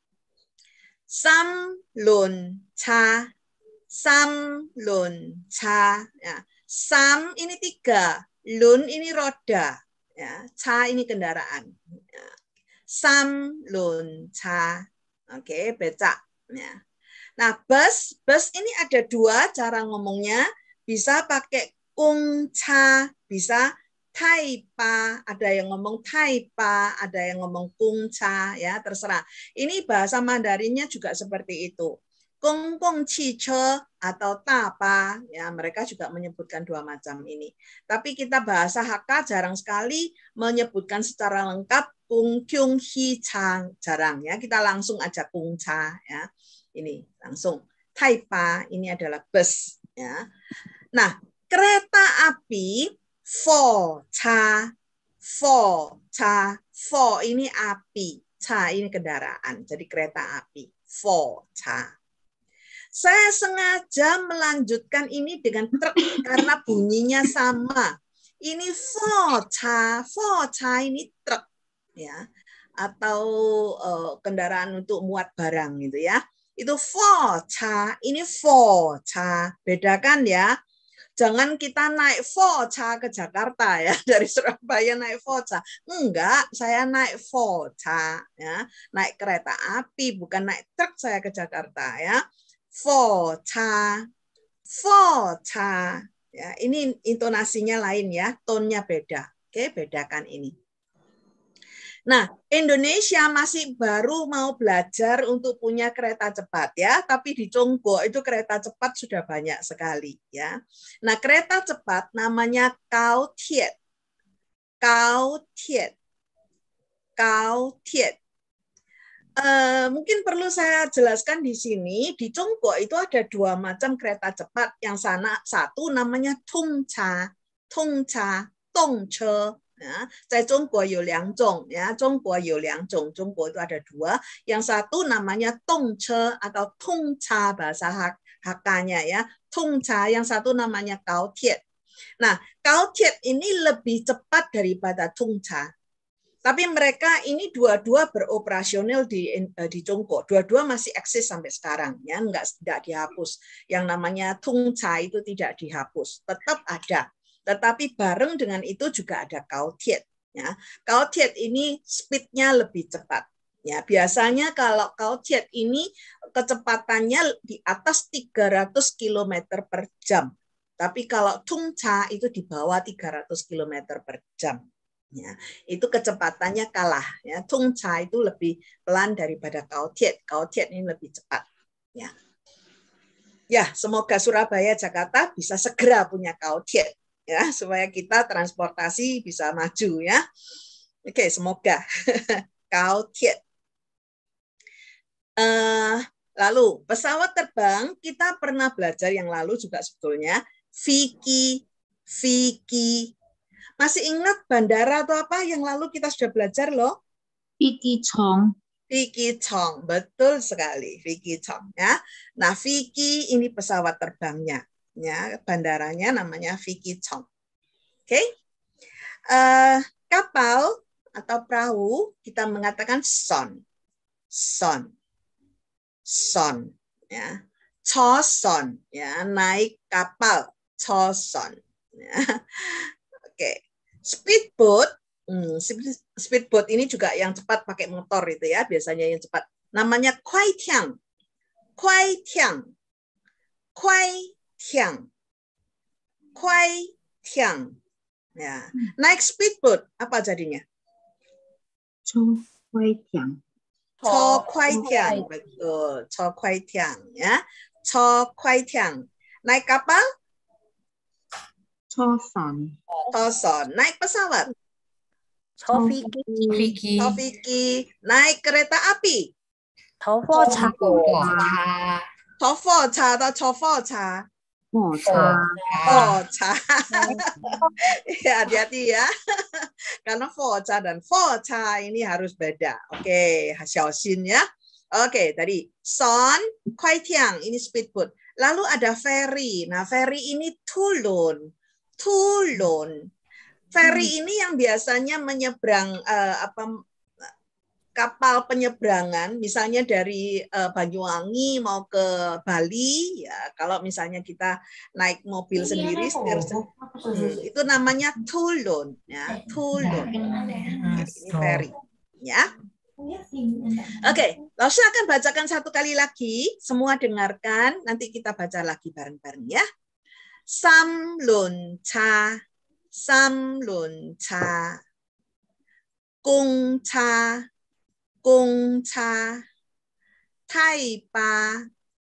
Samlun cha. Samlun cha. Ya. Sam ini 3, lun ini roda, ya. Cha ini kendaraan. Ya. Samlun cha. Oke, becak. Ya. Nah, bus ini ada 2 cara ngomongnya. Bisa pakai kungcha, bisa taipa, ada yang ngomong taipa, ada yang ngomong kungcha, ya terserah. Ini bahasa Mandarinnya juga seperti itu. Gonggong cice atau tapa, ya mereka juga menyebutkan 2 macam ini. Tapi kita bahasa Hakka jarang sekali menyebutkan secara lengkap kungkyung hi chang, jarang ya. Kita langsung aja kungcha ya. Ini langsung taipa, ini adalah bus ya. Nah, kereta api fo cha, fo ini api, cha ini kendaraan. Jadi kereta api fo cha. Saya sengaja melanjutkan ini dengan truk karena bunyinya sama. Ini fo cha ini truk ya, atau kendaraan untuk muat barang gitu ya. Itu fo cha, ini fo cha. Bedakan ya. Jangan kita naik fo cha ke Jakarta ya, dari Surabaya naik fo cha. Enggak, saya naik fo cha ya. Naik kereta api, bukan naik truk saya ke Jakarta ya. Fo cha. Fo cha. Ya, ini intonasinya lain ya, tonnya beda. Oke, bedakan ini. Nah, Indonesia masih baru mau belajar untuk punya kereta cepat ya, tapi di Chongguo itu kereta cepat sudah banyak sekali ya. Nah, kereta cepat namanya Gaotie. Gaotie. Gaotie. Mungkin perlu saya jelaskan di sini, di Chongguo itu ada 2 macam kereta cepat. Yang satu namanya Tongcha, Tongcha, Dongche. Ya, 在中国有2种 ya, 中国有2种, 中国itu ada 2. Yang satu namanya Dongche atau Tongcha bahasa Hakka-nya ya, Tongcha, yang satu namanya Gaotie. Nah, Gaotie ini lebih cepat daripada Tongcha. Tapi mereka ini dua-dua beroperasional di Chongguo. Dua-dua masih eksis sampai sekarang ya, tidak dihapus. Yang namanya Tongcha itu tidak dihapus, tetap ada. Tetapi bareng dengan itu juga ada Gaotie. Ya. Gaotie ini speednya lebih cepat. Ya, biasanya kalau Gaotie ini kecepatannya di atas 300 km per jam. Tapi kalau Tongcha itu di bawah 300 km per jam. Ya, itu kecepatannya kalah. Ya. Tongcha itu lebih pelan daripada Gaotie. Gaotie ini lebih cepat. Ya. Ya, semoga Surabaya, Jakarta bisa segera punya Gaotie. Ya, supaya kita transportasi bisa maju ya. Oke, semoga. Gaotie. Lalu pesawat terbang kita pernah belajar yang lalu juga sebetulnya. Vicky. Masih ingat bandara atau apa yang lalu kita sudah belajar loh? Vicky-chong. Vicky-chong, betul sekali. Vicky-chong ya. Nah, Vicky ini pesawat terbangnya. Ya, bandaranya namanya Vicky-chong. Oke. Kapal atau perahu kita mengatakan son. Ya. Choson ya, naik kapal choson. Ya. Oke. Speedboat. Speedboat ini juga yang cepat pakai motor itu ya, biasanya yang cepat. Namanya kuaitiang. Ya. Naik speedboat apa jadinya? Chokuaitiang. Betul. Chokuaitiang ya. Chokuaitiang. Naik kapal? Choson. Naik pesawat? Vicky. Naik kereta api? Tofocha. Tofocha atau Chofocha? Ya, hati-hati ya. Karena Focha dan Focha ini harus beda. Oke, xiaoxin ya. Oke, tadi son, kuaitiang ini speedboat. Lalu ada ferry. Nah, ferry ini tulun. Ferry ini yang biasanya menyeberang kapal penyeberangan, misalnya dari Banyuwangi mau ke Bali, ya kalau misalnya kita naik mobil sendiri, itu namanya tulun, ya tulun. Ini ferry, ya. Oke, Lausha akan bacakan satu kali lagi, semua dengarkan, nanti kita baca lagi bareng-bareng ya. Samlun cha, Gong cha. 公差，太巴，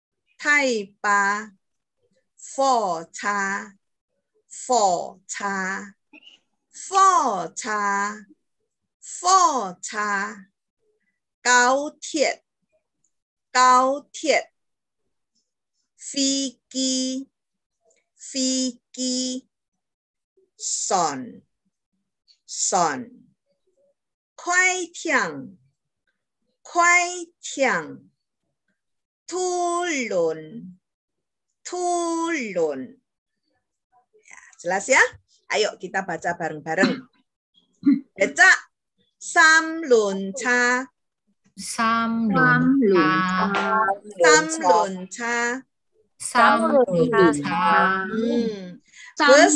火差，高铁，飛機，船，快艇，tulun. Ya, jelas ya? Ayo kita baca bareng-bareng. Baca. Samlun cha. Bus.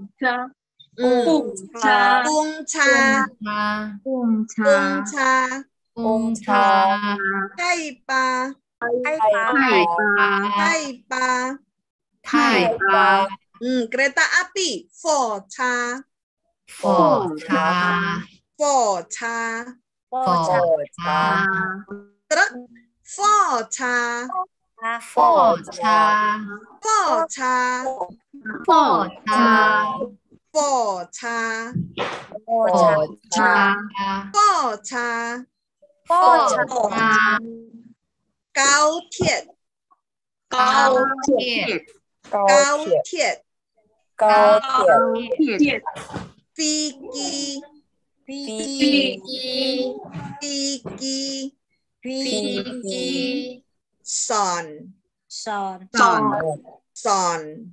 Kereta api, Focha. Truk. Pho cha. Pho cha. Pho cha. Pho cha. Pho cha. Pho cha. Pho cha. Pho cha. Cao thiệt. Cao thiệt. Cao thiệt. Cao thiệt. Phi kỳ. Phi kỳ. Phi kỳ. Phi kỳ. Son. Son. Son.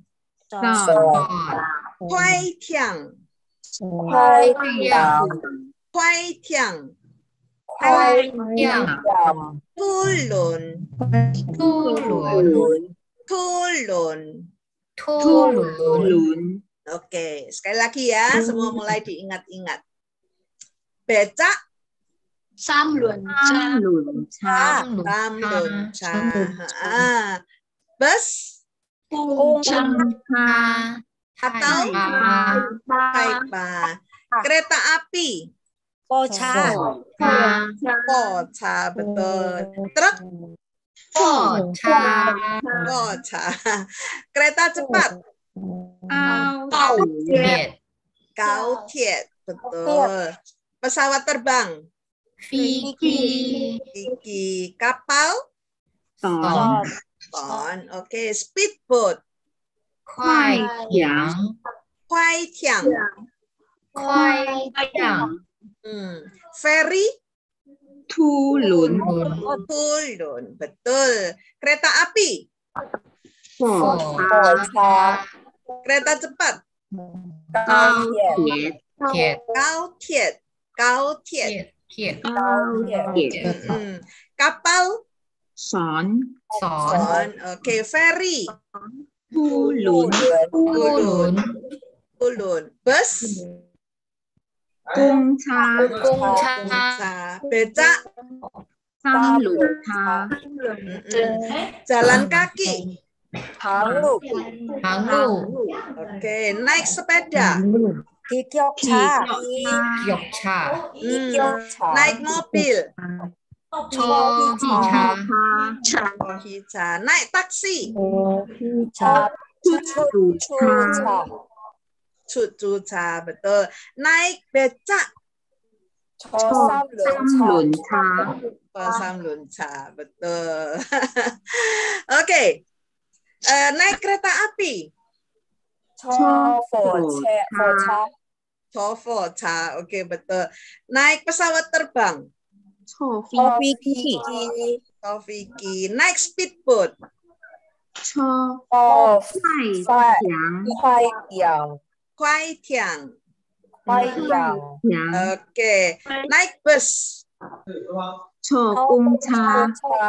Khoai thiang. Khoai thiang. Khoai thiang. Khoai thiang. Thu lùn. Thu lùn. Thu lùn. Thu lùn. Oke, sekali lagi ya, semua mulai diingat-ingat. Becak. Sam luận cha. Tam lùn cha. Bus. Cung chăm cha. Atau hai ba. Kereta api. Pocha. Pocha, betul. Truk. Pocha. Pocha. Kereta cepat. Cao thiệt. Cao thiệt, betul. Pesawat terbang. Phi kỳ. Gigi. Kapal. Son. Oke. Speedboat. Khoai thiang. Khoai thiang. Khoai thiang. Ferry. Thu lùn. Thu lùn, betul. Kereta api. Pho cha. Kereta cepat. Cao thiệt. Thiệt. Cao thiệt. Cao thiệt. Thiệt. Kapal. Son. Oke. Ferry. Thu lùn. Thu lùn. Thu lùn. Bus. Cung cha. Cung cha. Becak. Sam lùn cha. Jalan kaki. Hàng lục. Hàng lục. Oke. Naik sepeda. Kikyok cha. Kikyok cha. Naik mobil. Cho Hica. Naik taksi. Cucu cha, betul. Naik becak. Sam lùn cha. Sam lùn cha, betul. Oke. Naik kereta api. Chofo cha, oke, betul. Naik pesawat terbang. Chofiki. Naik speedboat. Khoai thiang. Oke. Naik bus. Cung cha.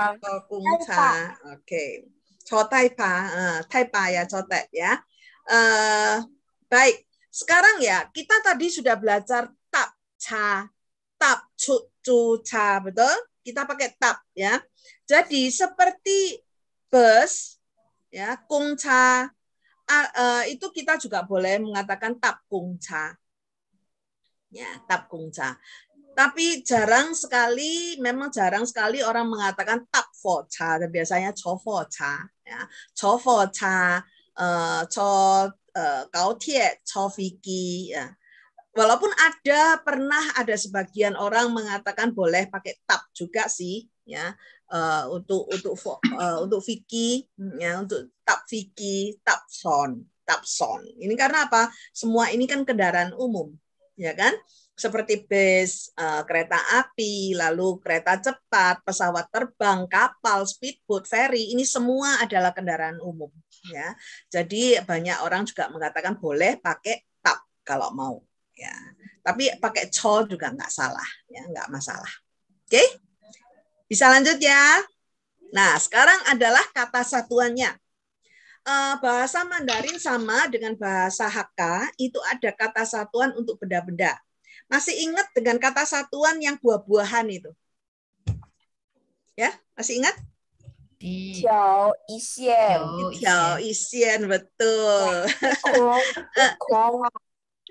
Oke. Taipa. Taipa ya, cotek ya. Baik. Sekarang ya, kita tadi sudah belajar tap cha, tap cu cha, betul? Kita pakai tap ya. Jadi seperti bus ya, kung cha, itu kita juga boleh mengatakan tap kung cha. Ya, tap kung cha. Tapi memang jarang sekali orang mengatakan tap fo cha, biasanya cho fo cha ya. Cho fo cha, cho gao tie, cho fiki ya. Walaupun pernah ada sebagian orang mengatakan boleh pakai tap juga sih ya, untuk fiki ya, untuk tap fiki, tap son. Ini karena apa? Semua ini kan kendaraan umum ya kan? Seperti bus, kereta api, lalu kereta cepat, pesawat terbang, kapal, speedboat, ferry, ini semua adalah kendaraan umum ya. Jadi banyak orang juga mengatakan boleh pakai tap kalau mau ya. Tapi pakai cho juga nggak salah ya, nggak masalah. Oke? Bisa lanjut ya. Nah, sekarang adalah kata satuannya. Bahasa Mandarin sama dengan bahasa Hakka, itu ada kata satuan untuk benda-benda. Masih ingat dengan kata satuan yang buah-buahan itu? Ya, masih ingat? Tiao isian. Tiao isian, betul.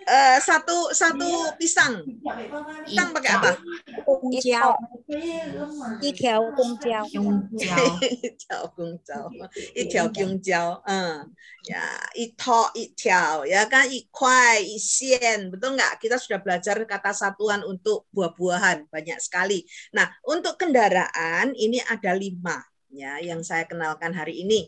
Satu pisang. Pisang pakai apa? 公交，一条公交， 公交， 一条公交，一条公交，ya,一条, ya kan, 一块, 一线, betul nggak? Kita sudah belajar kata satuan untuk buah-buahan banyak sekali. Nah, untuk kendaraan ini ada 5 ya yang saya kenalkan hari ini.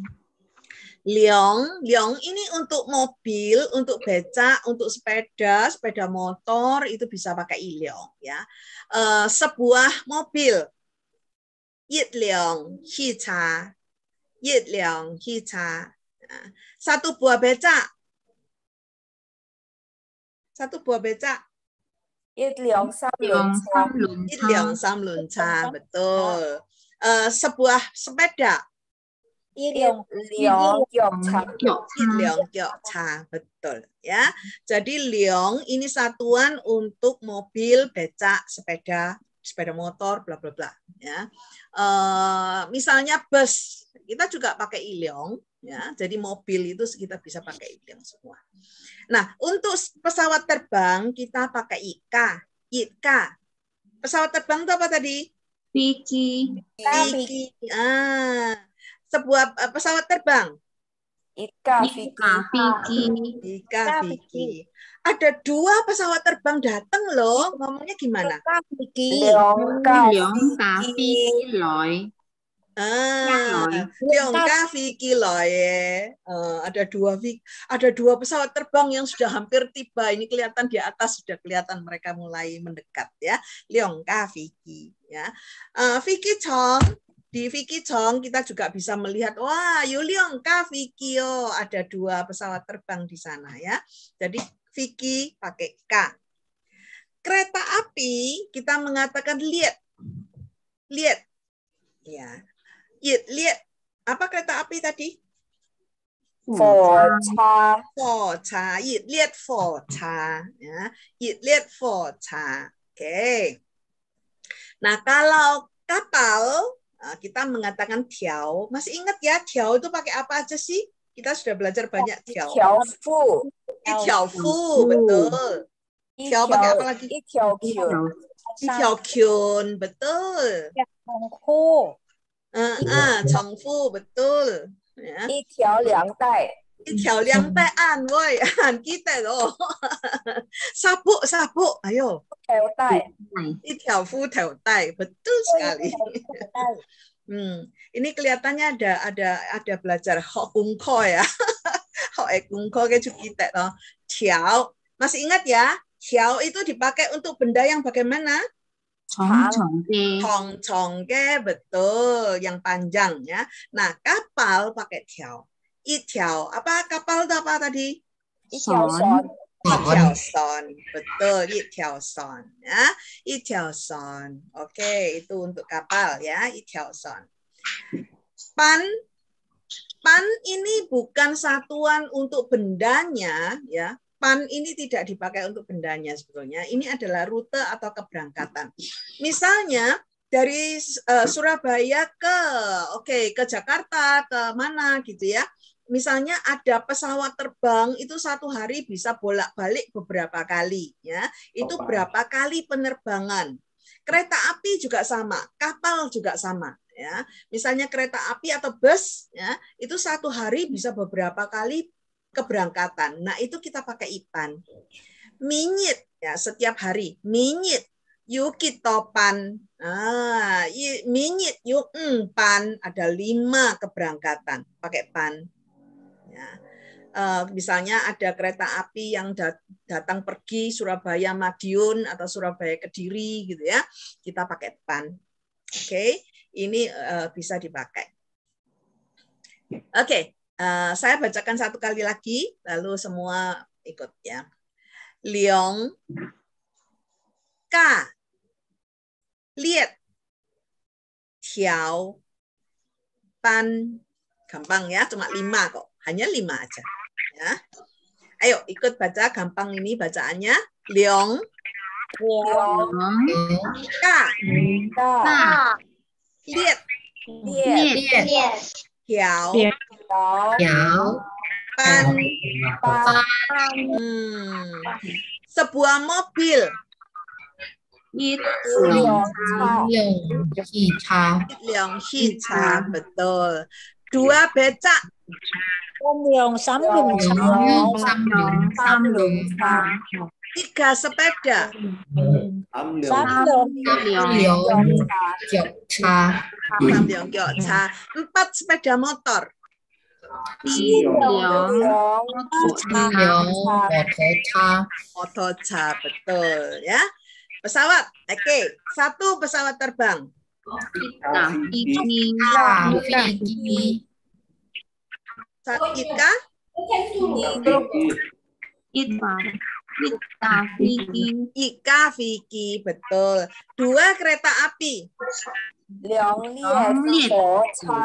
Liong ini untuk mobil, untuk becak, untuk sepeda motor itu bisa pakai iliong ya. Sebuah mobil, yit liong hi cha, yit liong hi cha. Satu buah becak, yit liong sam lun cha, betul. Sebuah sepeda, 一辆 liong gyok cha, betul ya. Jadi liong ini satuan untuk mobil, becak, sepeda motor, bla bla bla ya. Misalnya bus, kita juga pakai iliong ya. Jadi mobil itu kita bisa pakai iliong semua. Nah, untuk pesawat terbang kita pakai ika. Pesawat terbang itu apa tadi? Piki. Sebuah pesawat terbang. Ika Fiki. Ada 2 pesawat terbang datang loh. Ngomongnya gimana? liong ka Fiki loy. Ada 2 pesawat terbang yang sudah hampir tiba. Ini kelihatan di atas, sudah kelihatan mereka mulai mendekat ya. Liong ka Fiki ya. Fiki Chong. Di Vicky Chong kita juga bisa melihat, wah, Yuliong ka Vicky, ada 2 pesawat terbang di sana ya. Jadi Vicky pakai K. Kereta api kita mengatakan liet. Ya. Liet. Apa kereta api tadi? fo cha. Liet fo cha. Ya. Liet fo cha. Oke. Nah, kalau kapal kita mengatakan tiao. Masih ingat ya, tiao itu pakai apa aja sih? Kita sudah belajar banyak tiao. Tiao fu, betul. Tiao pakai apa lagi? Tiao kyun, betul. Chongfu, betul. Ya. Tiao liang dai an, woi, an kita loh. Sabuk, ayo. Tiao fu tiao dai, betul sekali. Ini kelihatannya ada belajar ho kung ko ya. Ho kung ko ke kita loh. Tiao, masih ingat ya? Tiao itu dipakai untuk benda yang bagaimana? Chongke, betul, yang panjang ya. Nah, kapal pakai tiao. Itiao, apa kapal itu apa tadi? Itiaoson, betul, Itiaoson ya. Itiaoson. Oke, itu untuk kapal ya, Itiaoson. Pan ini bukan satuan untuk bendanya ya. Pan ini tidak dipakai untuk bendanya sebetulnya. Ini adalah rute atau keberangkatan. Misalnya dari Surabaya ke Jakarta, ke mana gitu ya. Misalnya ada pesawat terbang itu 1 hari bisa bolak-balik beberapa kali ya. Itu berapa kali penerbangan. Kereta api juga sama, kapal juga sama ya. Misalnya kereta api atau bus ya, itu 1 hari bisa beberapa kali keberangkatan. Nah, itu kita pakai ipan. Minyit ya, setiap hari. Minyit yuki topan. Minyit yuk pan, ada 5 keberangkatan pakai pan. Ya. Misalnya ada kereta api yang datang pergi Surabaya Madiun atau Surabaya Kediri gitu ya, kita pakai pan. Oke, ini bisa dipakai. Oke, saya bacakan 1 kali lagi, lalu semua ikut ya. Liong ka liet tiao pan. Gampang ya, cuma 5 kok. Hanya 5 aja. Ya. Ayo ikut baca, gampang ini bacaannya. Liong ka liet tiao Sebuah mobil. 一辆汽车 betul. 2 becak. 3 3 sepeda. 3 4 sepeda motor. 4 betul ya. Pesawat. Oke, 1 pesawat terbang. Ika Vicky, betul. 2 kereta api. 2列火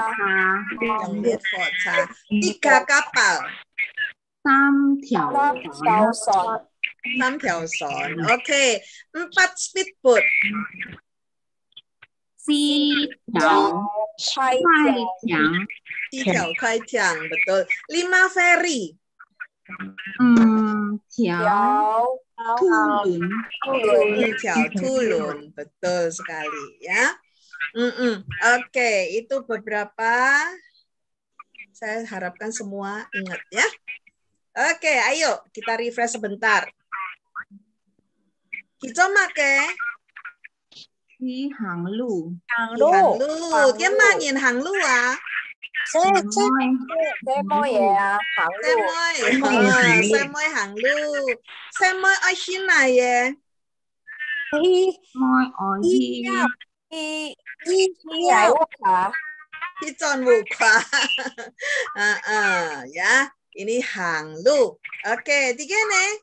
车 3 kapal. 3条船 3 条船. Oke, 4 speedboat. 4条快艇 4 条快艇, betul. 5 ferry. 5条 tulun 5条 tulun, betul sekali ya. Oke, itu beberapa. Saya harapkan semua ingat ya. Oke, ayo kita refresh sebentar. Kita make đi hàng lù hàng lù. Cái mà nhìn hàng lù à? Xe môi à? Hàng lù. Xe môi hàng lù. Xe môi ở trên này à? môi ở Ngài Quốc hả? Di John Wuka. Ya, ini hàng lù. Oke, 3 nih.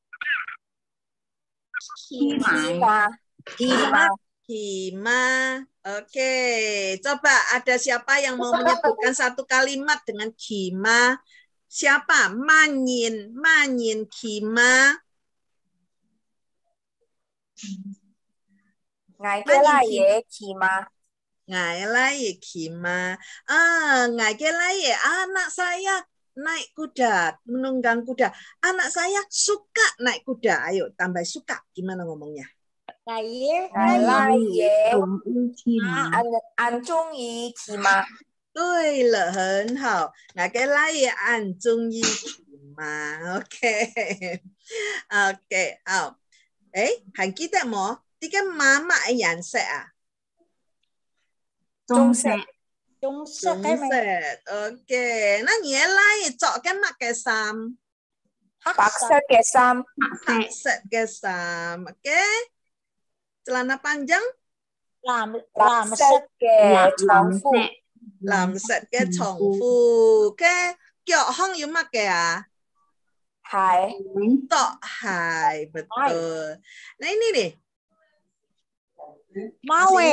Kima. Oke, coba ada siapa yang mau menyebutkan satu kalimat dengan kima? Siapa? Manyin kima. Ngài cái là gì kima? Ngài là kima. Ngài cái là anak saya naik kuda, menunggang kuda. Anak saya suka naik kuda. Ayo tambah suka. Gimana ngomongnya? Ngài anh trung ý kima. 对了，很好。ngài cái là anh trung ý kima. Ok, 好。还記得冇？啲嘅媽媽嘅顏色啊？ 棕色 OK， 那你拉着嘅乜嘅衫？ 白色嘅衫。 白色嘅衫。OK， celana panjang？ 藍色嘅長褲。 藍色嘅長褲。嘅腳康要乜嘅啊？ 鞋。 鞋 betul. Nah ini nih. Mawe,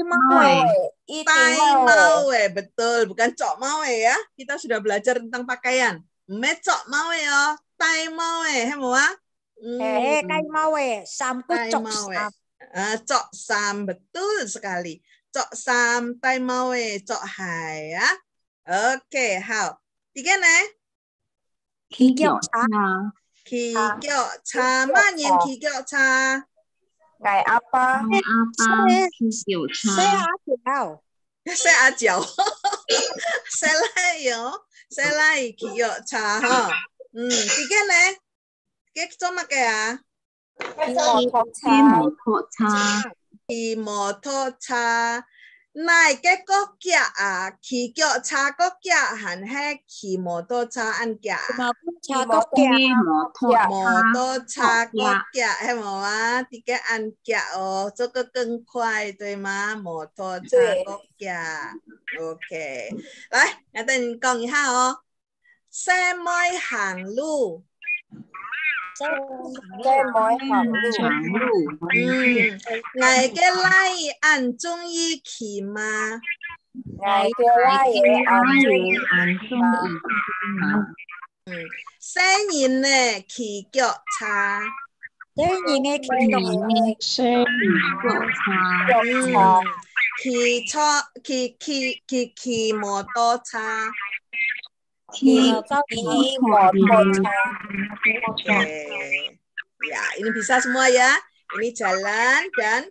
tai mawe, betul, bukan cok mawe ya. Kita sudah belajar tentang pakaian. Mecok mawe ya, tai mawe, hemua. Tai mawe, sam cok sam. Cok sam, betul sekali. Cok sam, tai mawe, cok hai ya. Oke, hao. 3 nih. khí kiệu cha, mà nhìn khí kiệu cha. Ngài apa khí kiệu cha. Xe á chiều. Xe lại khí kiệu cha ha. Cái này. Cái cho mà cái à? Khi mô tô cha. Này cái có kia à, khí kiệu cha có kia hẳn hay khí mô tô cha ăn kia. Mô tô cha có kia hay mà á, thì cái ăn kia cho cái cân khoai对吗？摩托车có kia. Ok. Rồi, nhà tình còn gì ha hả? Xe môi hàng lù. Ngài cái lai anh trung ý khí mà. Ngài cái lai anh trung ý mà. Xe nhìn nè khí kiệu cha. Xe nhìn nè khí kiệu cha. Khí mô tô cha. motoca. Ya, ini bisa semua ya. Ini jalan dan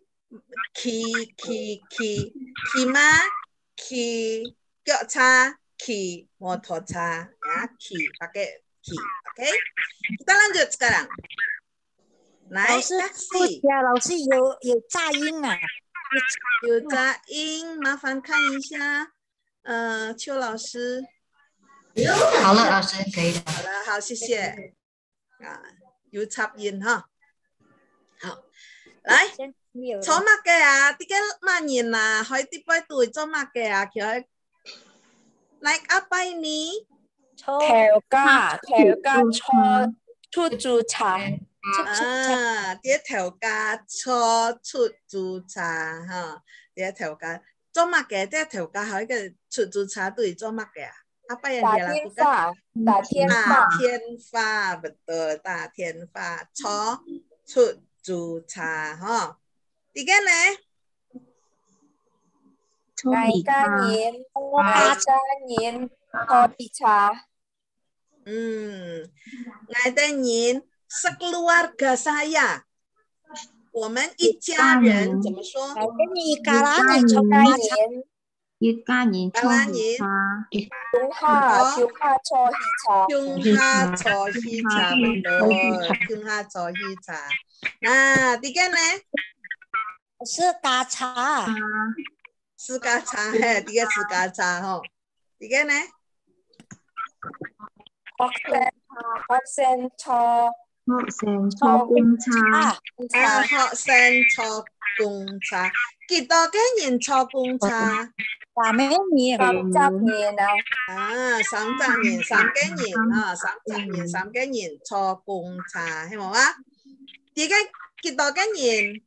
kima, gyeokcha, motoca. Ya, pakai ki. Oke. Kita lanjut sekarang. Naik taksi. Ya, 老师有炸音啊。 有杂音，麻烦看一下。邱老师。 好了，老师可以了。 好了，好，谢谢。有插音哈。好，来，做乜嘅啊？啲嘅乜嘢啊？可以啲杯對做乜嘅啊？佢 naik apa ini？ 跳架出租車。 dia 調價坐出租車哈，dia 調價做乜嘅？dia 調價喺個出租車對做乜嘅啊？Apa yang dia lakukan? 打天發 betul 打天發坐出租車哈。Tiga nih. 嗌家人坐地車。 嗌的人 sekeluarga saya. 我們一家人怎麼說？ 一家人坐車。 一家人坐汽車。 Tiongha坐汽車 betul. Tiongha 坐汽車。Nah, tiga nih. 是咖茶。 是咖茶，嘿，tiga 是咖茶吼。tiga nih. 學生坐公車。 學生坐公車。幾多個人坐公車 ？30人。 30人啊。 30人，3個人啊，30人，3個人坐公車，係冇啊？點解幾多個人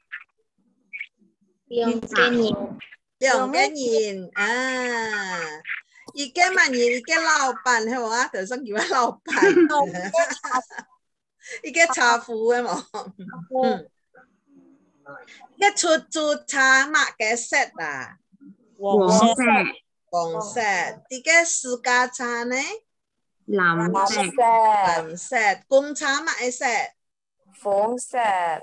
？2個人。2個人啊！一個乜人？一個老闆係冇啊？頭先叫乜老闆？一個茶夫係冇？一出租車乜嘅色啊？黃色。啲嘅私家車呢？藍色。公車乜嘅色？ 粉色。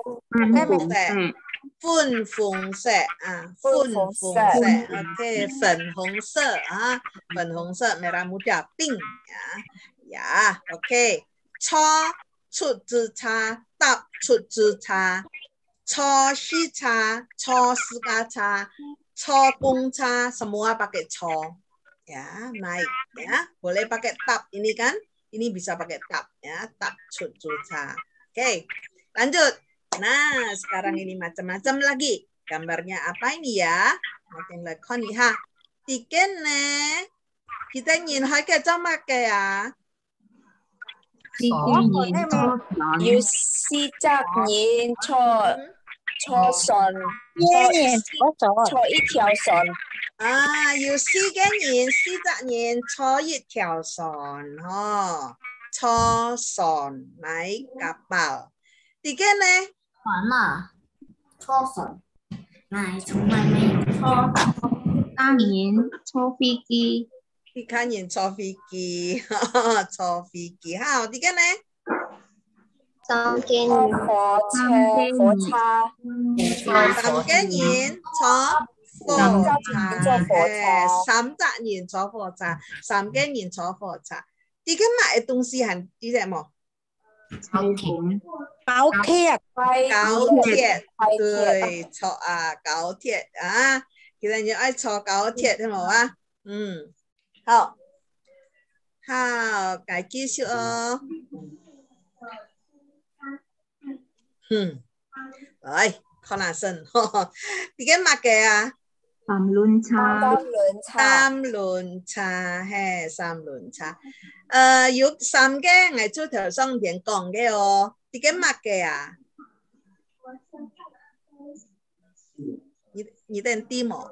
粉紅色啊，粉紅色 ，OK， 粉紅色啊，粉紅色 merah muda pink ya，OK， 坐出租車，搭出租車，坐汽車，坐私家車，坐公車 semua pakai 坐 ya naik ya boleh pakai tap ini kan ini bisa pakai tap ya tap 出租車 oke lanjut. Nah, sekarang ini macam-macam lagi. Gambarnya apa ini ya? Makin lekon nih ha. Tiken nih. Kita nhìn hỏi cái cho mặt kìa à? You see chắc nhìn cho son. Cho一條son. You see cái nhìn, see chắc nhìn cho một條son. Cho son. Naik kapal. Tiken nih. 完了，坐粉，奶从来没有坐。大年坐飛機， 一家人坐飛機，坐飛機，好，啲嘅呢？3個人火車 ，3個人坐火車，3隻人坐火車，3個人坐火車。啲嘅買嘅東西係啲咩冇？ 高鐵， 對，坐高鐵啊，其實要愛坐高鐵係冇啊？好，該繼續哦。來，可能先，點解乜嘅啊？ 三輪車，嘿，三輪車。有3個我做頭上邊講嘅哦，點解乜嘅啊？你哋啲冇？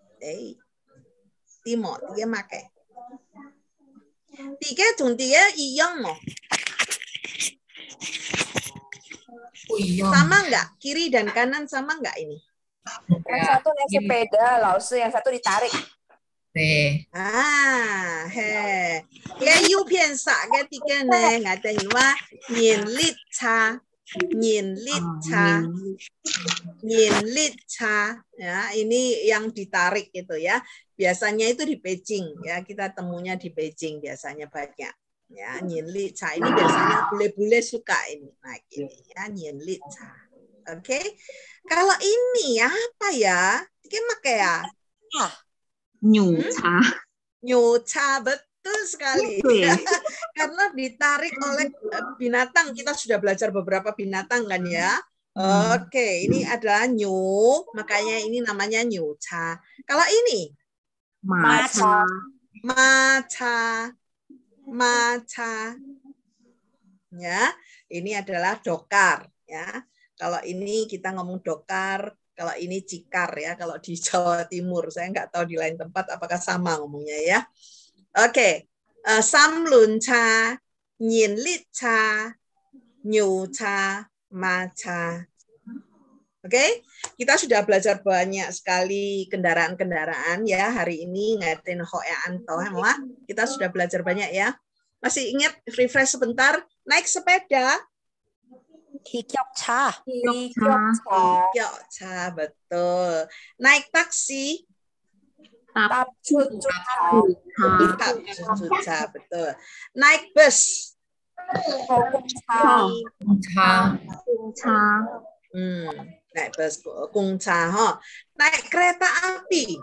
啲冇，點解乜嘅？點解同點解一樣冇？Sama nggak? Kiri dan kanan sama nggak ini? Yang satu naik sepeda, 老師, yang satu ditarik. he. Cái ưu phiên xã cái tí cái này ngài tên là nhìn lít cha. Nhìn lít cha. Nhìn lít cha. Ya, ini yang ditarik gitu ya. Biasanya itu di Beijing ya, kita temunya di Beijing biasanya banyak. Ya, nhìn lít cha ini biasanya bule-bule suka ini. Nah, ini ya, nhìn lít cha. Oke. Kalau ini apa ya? Ini pakai ya? Nyuca. Nyuca, betul sekali. Karena ditarik oleh binatang. Kita sudah belajar beberapa binatang kan ya. Oke, ini adalah nyu, makanya ini namanya nyuca. Kalau ini? Maca. Maca. Maca. Ya, ini adalah dokar ya. Kalau ini kita ngomong dokar, kalau ini cikar ya, kalau di Jawa Timur. Saya nggak tahu di lain tempat apakah sama ngomongnya ya. Oke. Samlunca, nyinlitca, nyuca, maca. Oke. Kita sudah belajar banyak sekali kendaraan-kendaraan ya. Hari ini ngatin hoean toh, kita sudah belajar banyak ya. Masih ingat refresh sebentar, naik sepeda. Hikyokcha. Hikyokcha, betul. Naik taksi. Tapchucha, betul. Naik bus. Naik bus, gongcha, ha. Naik kereta api.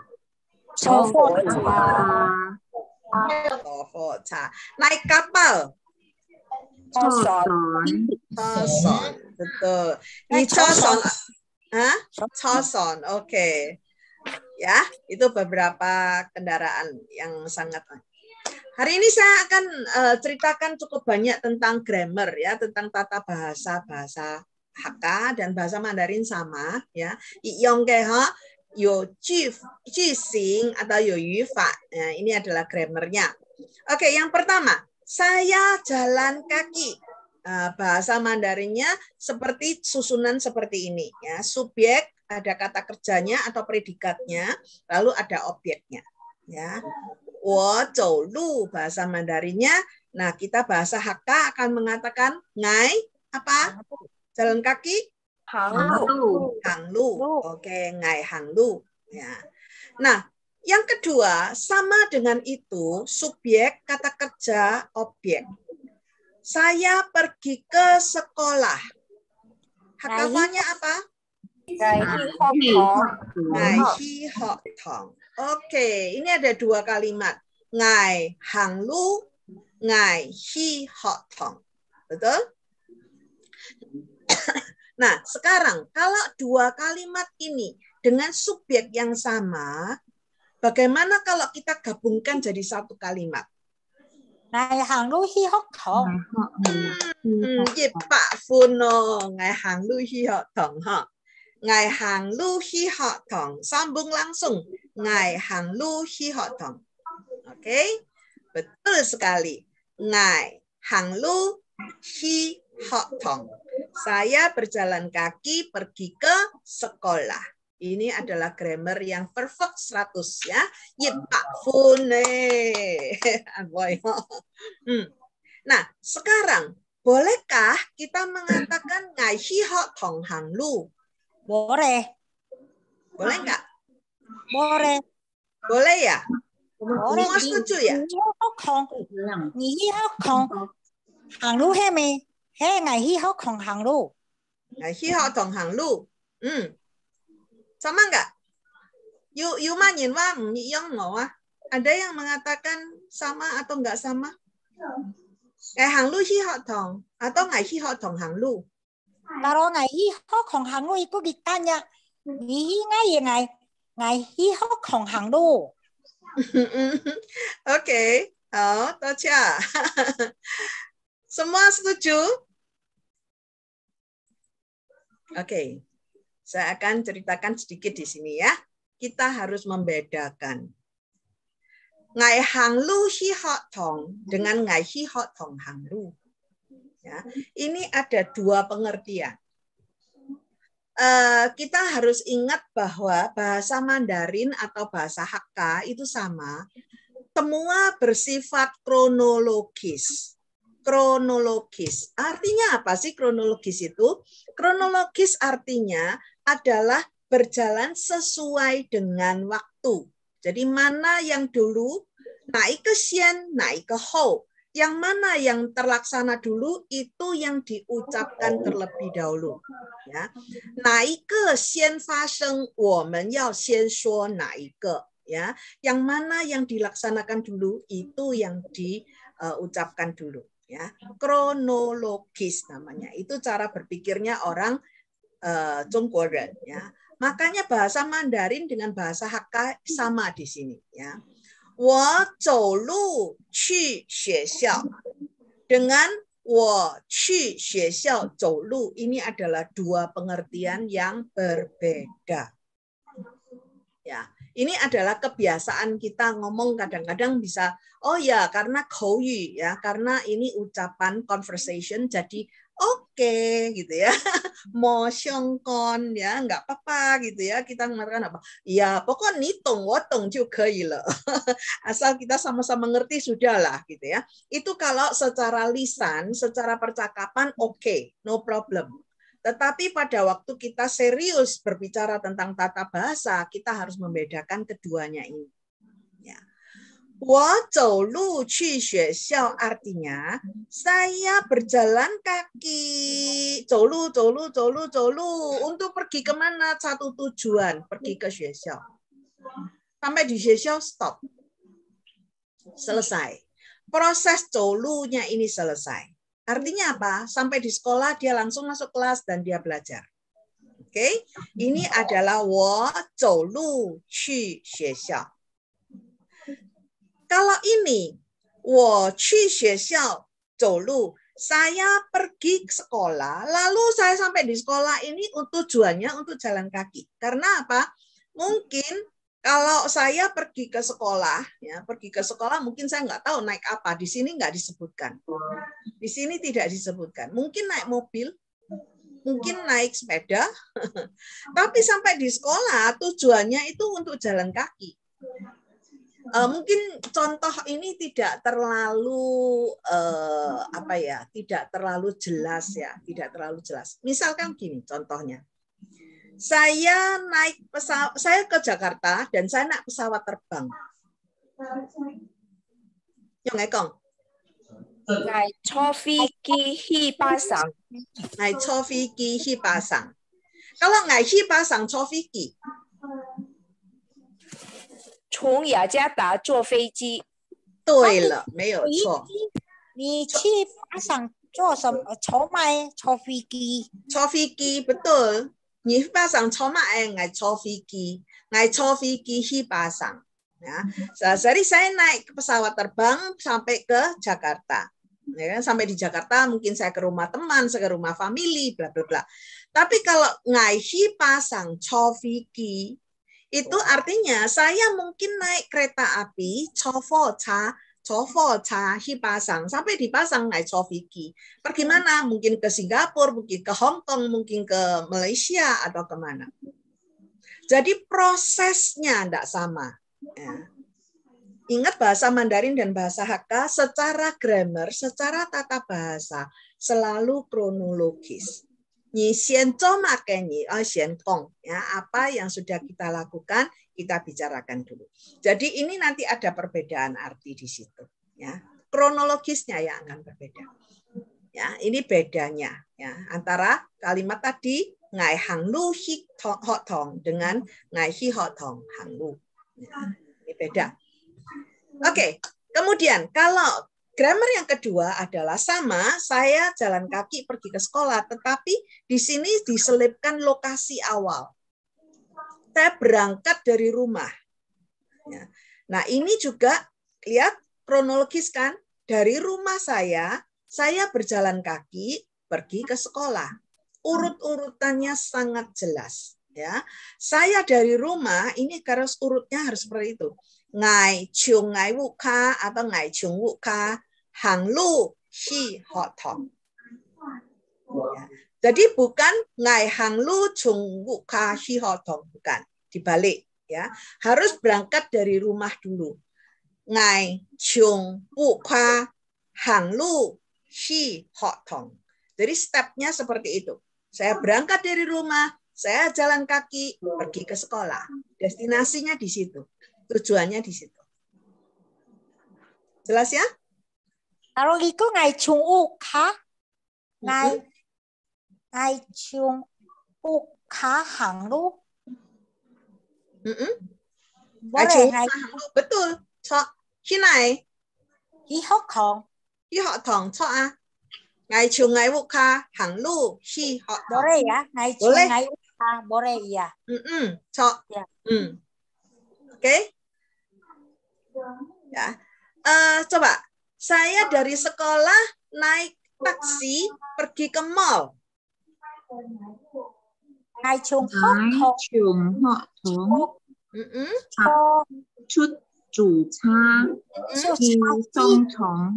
Naik kapal. Choson, betul. Ini choson, choson, oke. Ya, itu beberapa kendaraan yang sangat. Hari ini saya akan ceritakan cukup banyak tentang grammar ya, tentang tata bahasa Hakka dan bahasa Mandarin sama ya. Yang kayak yo jising atau yo yufa. Nah, ini adalah grammarnya. Oke, yang pertama. Saya jalan kaki. Bahasa Mandarinnya seperti susunan seperti ini ya. Subjek, ada kata kerjanya atau predikatnya, lalu ada objeknya ya. Wo zhou lu bahasa Mandarinnya. Nah, kita bahasa Hakka akan mengatakan ngai apa? Jalan kaki? Hanglu. Oke, ngai hanglu ya. Nah, yang kedua, sama dengan itu, subjek, kata kerja, objek. Saya pergi ke sekolah. Hakafanya apa? Ngai hi hok tong. Oke, ini ada dua kalimat. Ngai hanglu, ngai hi hok tong. Betul? Nah, sekarang kalau dua kalimat ini dengan subjek yang sama, bagaimana kalau kita gabungkan jadi satu kalimat? Ngai hanglu hi hok tong. Pak Funo, ngai hanglu hi hok tong, ha. Ngai hanglu hi hok tong. Sambung langsung. Ngai hanglu hi hok tong. Oke? Betul sekali. Ngai hanglu hi hok tong. Saya berjalan kaki pergi ke sekolah. Ini adalah grammar yang perfect 100 ya. Pak Fune. Nah, sekarang bolehkah kita mengatakan ngai hi hok tong hang lu? Boleh. Boleh enggak? Boleh. Boleh ya? Boleh. Semua setuju ya? Ngai hi hok tong hang lu he me. He ngai hi hok tong hang lu. Ngai hi hok tong hang lu. Sama enggak? Yu manyin wa yang mau ah. Ada yang mengatakan sama atau enggak sama? Ngai hang lu hi hok tong atau ngai hi hok tong hang lu? Kalau ngai hi hok tong hang lu itu ditanya ngai hi ngai hi hok tong hang lu. Oke, Tocha. Semua setuju? Oke. Saya akan ceritakan sedikit di sini ya. Kita harus membedakan. Ngai hang lu hi hok tong dengan ngai hi hok tong hang lu. Ya, ini ada dua pengertian. kita harus ingat bahwa bahasa Mandarin atau bahasa Hakka itu sama. Semua bersifat kronologis. Kronologis. Artinya apa sih kronologis itu? Kronologis artinya adalah berjalan sesuai dengan waktu. Jadi mana yang dulu, naik ke xian, naik ke hou. Yang mana yang terlaksana dulu itu yang diucapkan terlebih dahulu. Ya, naik ke xian faseng, 我们要先说哪一个. Ya, yang mana yang dilaksanakan dulu itu yang diucapkan dulu. Ya, kronologis namanya. Itu cara berpikirnya orang Zhongguoren. Ya, makanya bahasa Mandarin dengan bahasa Hakka sama di sini. Ya. 我走路去学校 dengan 我去学校走路 ini adalah dua pengertian yang berbeda. Ya, ini adalah kebiasaan kita ngomong kadang-kadang bisa oh ya karena kouyu ya, karena ini ucapan conversation jadi oke, gitu ya. Mo xiongkon ya, nggak apa-apa gitu ya. Kita mengatakan apa? Ya, pokoknya ni tong wo tong jiu kei le. Asal kita sama-sama ngerti sudahlah gitu ya. Itu kalau secara lisan, secara percakapan oke, no problem. Tetapi pada waktu kita serius berbicara tentang tata bahasa, kita harus membedakan keduanya ini. Ya. 我走路去学校 artinya saya berjalan kaki, 走路 untuk pergi kemana? Satu tujuan, pergi ke 学校. Sampai di 学校 stop. Selesai. Proses 走路nya ini selesai. Artinya apa? Sampai di sekolah dia langsung masuk kelas dan dia belajar. Oke? Ini adalah 我走路去学校. Kalau ini, 我去学校走路, saya pergi ke sekolah, lalu saya sampai di sekolah ini tujuannya untuk jalan kaki. Karena apa? Mungkin kalau saya pergi ke sekolah, ya pergi ke sekolah mungkin saya nggak tahu naik apa. Di sini nggak disebutkan. Di sini tidak disebutkan. Mungkin naik mobil, mungkin naik sepeda, tapi sampai di sekolah tujuannya itu untuk jalan kaki. Mungkin contoh ini tidak terlalu tidak terlalu jelas ya, tidak terlalu jelas. Misalkan gini contohnya, saya naik pesawat, saya ke Jakarta dan saya naik pesawat terbang. Yang ngekong. Naik Chofiki hi pasang. Naik Chofiki hi pasang. Kalau naik hi pasang Chofiki. 从雅加达坐飞机。 对了，没有错。 你去巴掌做什么？坐买坐飞机。 坐飞机 betul. 你巴掌坐买ngai 坐飞机，ngai 坐飞机 hi pasang. Ya, jadi saya naik pesawat terbang sampai ke Jakarta. Ya, sampai di Jakarta mungkin saya ke rumah teman, saya ke rumah family, bla bla bla. Tapi kalau ngai hi pasang 坐飞机 itu artinya saya mungkin naik kereta api, 坐火车 hi pasang sampai di Pasang naik 坐飞机. Pergi mana? Mungkin ke Singapura, mungkin ke Hong Kong, mungkin ke Malaysia atau kemana. Jadi prosesnya tidak sama. Ya. Ingat bahasa Mandarin dan bahasa Hakka secara grammar, secara tata bahasa selalu kronologis. Ya, apa yang sudah kita lakukan kita bicarakan dulu. Jadi ini nanti ada perbedaan arti di situ. Ya, kronologisnya yang akan berbeda. Ya, ini bedanya ya antara kalimat tadi ngai hanglu hi hotong dengan ngai hi hotong hanglu. Ya, ini beda. Oke, kemudian kalau grammar yang kedua adalah sama, saya jalan kaki pergi ke sekolah, tetapi di sini diselipkan lokasi awal. Saya berangkat dari rumah. Ya. Nah, ini juga lihat kronologis kan? Dari rumah saya berjalan kaki pergi ke sekolah. Urut-urutannya sangat jelas. Ya, saya dari rumah ini garis urutnya harus seperti itu. Ngai chung ngai wu ka atau ngai chung wu ka hang lu hi hot tong. Ya. Jadi bukan ngai hang lu chung wu ka shi ho tong, bukan, dibalik ya. Harus berangkat dari rumah dulu. Ngai chung wu ka hang lu shi ho tong. Jadi stepnya seperti itu. Saya berangkat dari rumah, saya jalan kaki pergi ke sekolah. Destinasinya di situ. Tujuannya di situ. Jelas ya? Kalau gitu ngai chung u ka, ngai chung u ka hang lu. Boleh ngai betul. Cho khi này hi học thong. Hi học thong cho a. Ngai chung ngai u ka hang lu hi học thong. Boleh ya, ngai chung ngai u ka, boleh ya. Cho. Ya. Oke. Ya. Coba saya dari sekolah naik taksi pergi ke mall. Ngai chung học thong. Chút chủ cha Hi Song Chong.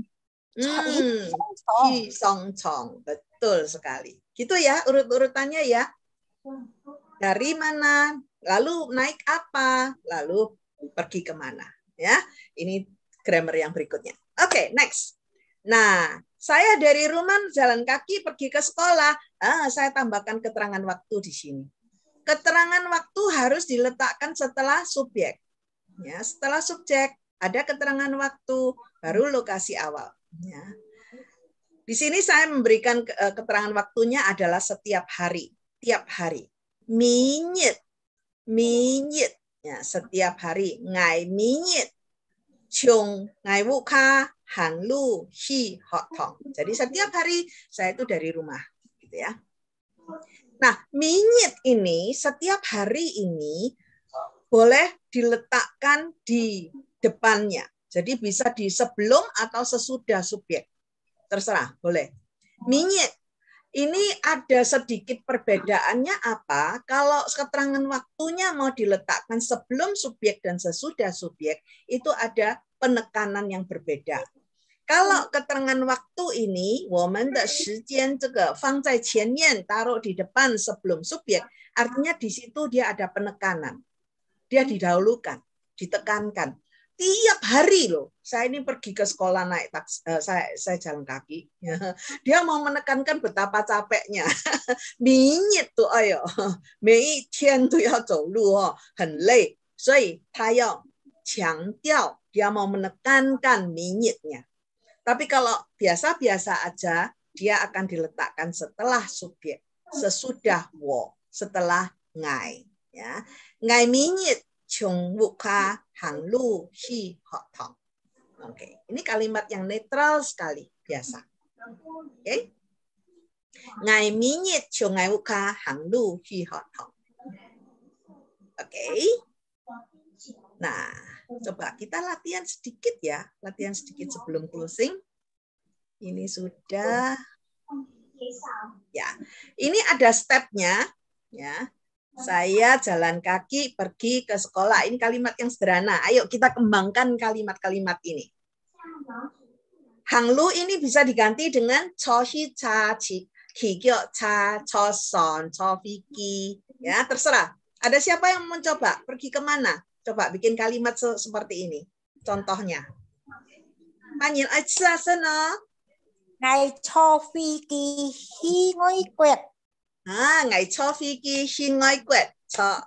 Hi Song Chong. Betul sekali. Gitu ya urut-urutannya ya. Dari mana, lalu naik apa, lalu pergi kemana. Ya, ini grammar yang berikutnya. Oke, next. Nah, saya dari rumah jalan kaki pergi ke sekolah. Saya tambahkan keterangan waktu di sini. Keterangan waktu harus diletakkan setelah subjek. Ya, setelah subjek ada keterangan waktu, baru lokasi awal. Ya. Di sini saya memberikan keterangan waktunya adalah setiap hari, tiap hari. Minyit, ya, setiap hari. Ngai minyit, chung ngai wu ka hang lu hi hot tong. Jadi setiap hari saya itu dari rumah, gitu ya. Nah, minyit ini setiap hari ini boleh diletakkan di depannya. Jadi bisa di sebelum atau sesudah subjek. Terserah, boleh. Minyit. Ini ada sedikit perbedaannya apa? Kalau keterangan waktunya mau diletakkan sebelum subjek dan sesudah subjek, itu ada penekanan yang berbeda. Kalau keterangan waktu ini, 我们的时间这个放在前面, taruh di depan sebelum subjek, artinya di situ dia ada penekanan. Dia didahulukan, ditekankan. Tiap hari loh, saya ini pergi ke sekolah naik taksi, saya jalan kaki. Dia mau menekankan betapa capeknya. 明日都哎呦，每一天都要走路哦，很累，所以他要强调 dia mau menekankan 明日nya. Tapi kalau biasa-biasa aja, dia akan diletakkan setelah subjek, sesudah 我, setelah ngai. Ya. Ngai 明日 chung wu ka hang lu hi hot tong. Oke, ini kalimat yang netral sekali, biasa. Oke. Ngai 明日 chung ngai wu ka hang lu hi hot tong. Oke. Nah, coba kita latihan sedikit ya, latihan sedikit sebelum closing. Ini sudah. Ya, ini ada stepnya. Ya, saya jalan kaki pergi ke sekolah. Ini kalimat yang sederhana. Ayo kita kembangkan kalimat-kalimat ini. Hanglu ini bisa diganti dengan chohi cha chi kigyo cha choson chofiki. Ya, terserah. Ada siapa yang mau mencoba pergi kemana? Coba bikin kalimat seperti ini. Contohnya. Panggil aja sana. Ngai cho phi ki hi ngoi quẹt. Ngai cho phi ki hi ngoi quẹt. Cho.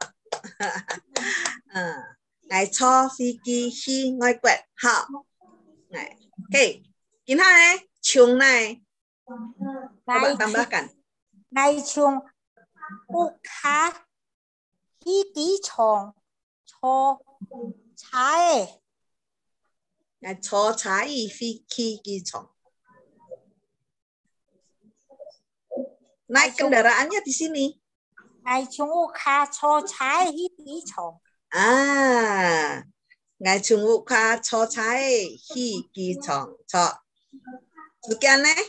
Ngai cho phi ki hi ngoi quẹt. Hảo. Oke. Gini hai. Chung này. Coba tambahkan. Ngai chung u ka hi ki chong. Cho chai. Cho chai phi ki ki chong. Naik kendaraannya di sini. Ngai chung u ka cho chai hi ki chong. Ngai chung u ka cho chai hi ki chong. Cho. Sekian nih.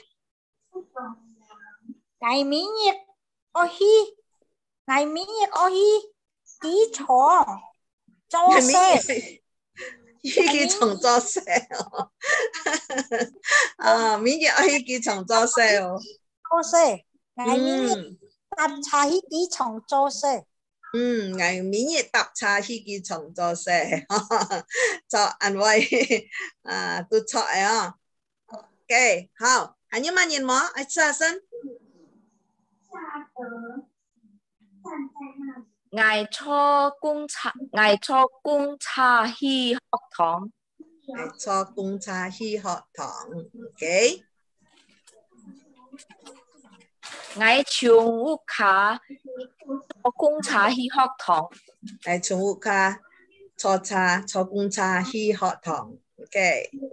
Ngai minyit o hi. Ngai minyit o hi ki chong. Cho xe. Hi chong cho xe. Minyit o hi ki chong cho xe. Cho xe. ngày mình tập cha hi kỹ trong cho xe ngày mình tập cha hi kỹ trong cho xe cho anh vậy tôi chọn ok hảo anh như mà nhìn mỏ anh xa sân Ngày cho công cha hi học堂 ngày cho công cha hi học堂 ok ngày chung u ca cho công cha hi học堂 ngày chung u ca cho công cha hi học堂 ok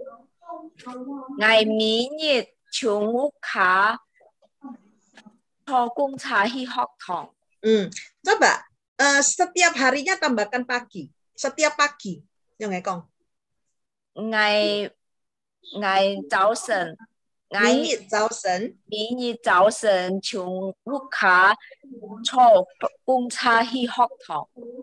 ngày Mỹ nhật chung u ca cho công cha hi học堂 coba setiap harinya tambahkan pagi setiap pagi yang ngekong ngày早晨明日早晨 chung u ca cho công cha hi học堂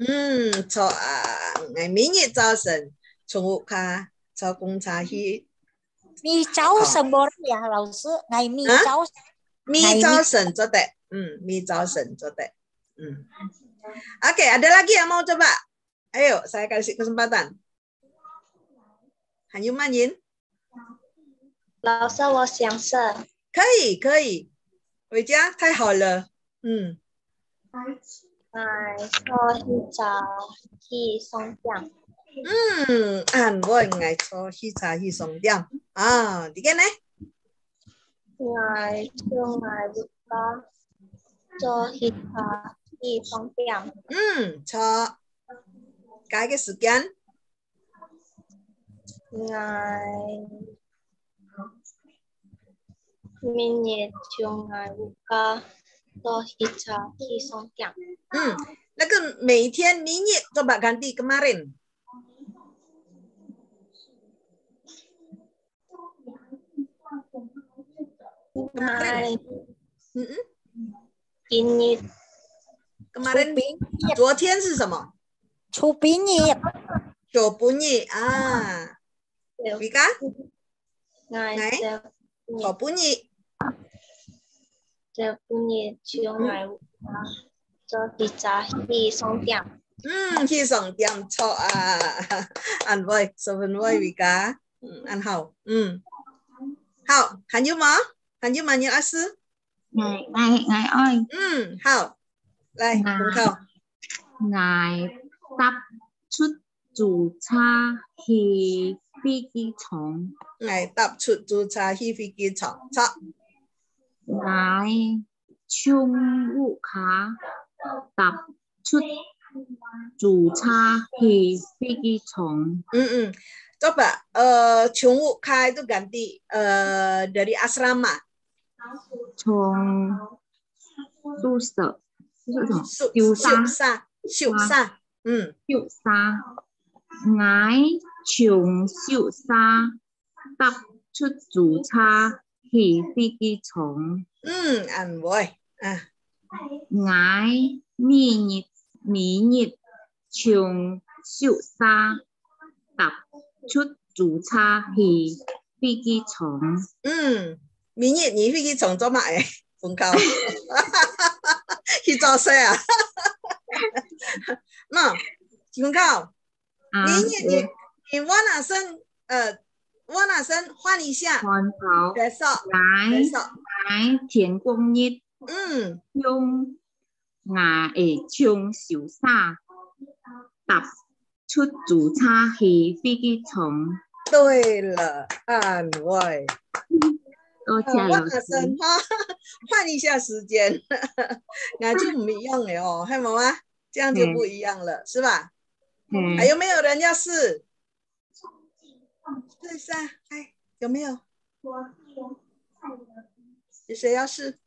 ngày 明日早晨chung u ca cho công cha hi 米早晨不呀，老师，ngày米早晨做的米早晨做的Oke, ada lagi yang mau coba? Ayo, saya kasih kesempatan. Hanyu Manyin. 老师，我想是。 可以，可以。回家太好了。 cho hi trà hi song tiang. Anh với ngày cho hi trà hi song tiang. Đi cái này. Ngày cho ngày vượt qua cho hi trà hi song tiang. Cho cái sự kiện. Ngày minh nhật cho ngày vượt qua cho hi trà hi song tiang. 那个每天明日 coba ganti kemarin. Kemarin. Kemarin 昨天是什么？ 初毕业。 初毕业啊。Vika? Ngày 初毕业。 初毕业就ngày cho hi trà hi song tiang. Hi song tiang cho anh voi, số phần voi Vika. Anh hậu. Hậu, Hàn Như Mó. Hàn Như mà như á sư. Ngày ơi. Hậu. Đây, cùng khẩu. Ngày tập xuất chủ cha hi phi kỳ trọng. Ngày tập xuất chủ cha hi phi kỳ trọng. Cho. Ngày chung vũ khá tập xuất chủ cha hi phi kỳ trọng. Coba chung vũ khai itu ganti dari asrama. Chung su sở. Siêu sa. Ngài chung siêu sa tập xuất chủ cha hi phi kỳ trọng. Anh voi. Ngài mỹ nhật chung siêu sa tập xuất chủ cha hi phi kỳ trọng. Mỹ nhật你飞机从做嘛诶？分高。去做啥啊？那分高。明年你往哪身往哪身换一下？ 换头。 来手。 来天公日。用牙诶chung小沙tập出主差去飞机场。 对了，安慰。 多谢老师。 换一下时间，那就不一样了哦，还有吗？这样就不一样了，是吧？还有没有人要试？试一下，哎，有没有？有谁要试？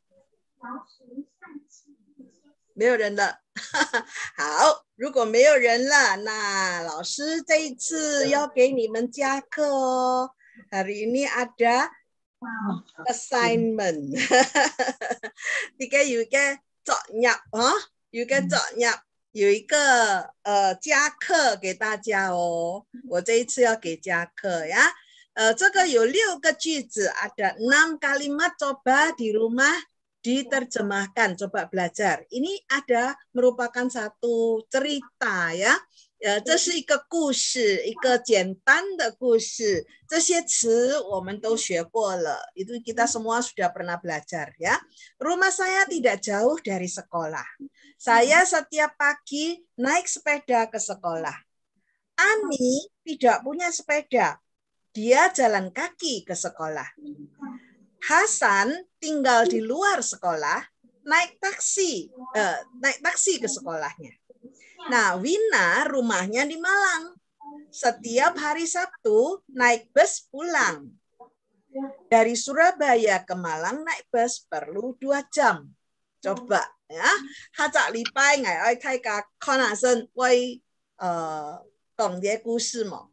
没有人了。好，如果没有人了，那老师这一次要给你们加课哦。Hari ini ada assignment. Thì cái有一个作业啊，有一个作业，有一个加课给大家哦。我这一次要给加课呀。这个有6个句子，ada 6 kalimat, coba di rumah diterjemahkan. Coba belajar. Ini ada merupakan satu cerita ya. 这是一个故事，一个简单的故事。这些词我们都学过了，itu kita semua sudah pernah belajar ya. Rumah saya tidak jauh dari sekolah. Saya setiap pagi naik sepeda ke sekolah. Ani tidak punya sepeda. Dia jalan kaki ke sekolah. Hasan tinggal di luar sekolah, naik taksi ke sekolahnya. Nah, Wina rumahnya di Malang. Setiap hari Sabtu naik bus pulang. Dari Surabaya ke Malang naik bus perlu 2 jam. Coba ya. Hacak lipai ngai oi thai ka khona sen wei tong dia kusi mo.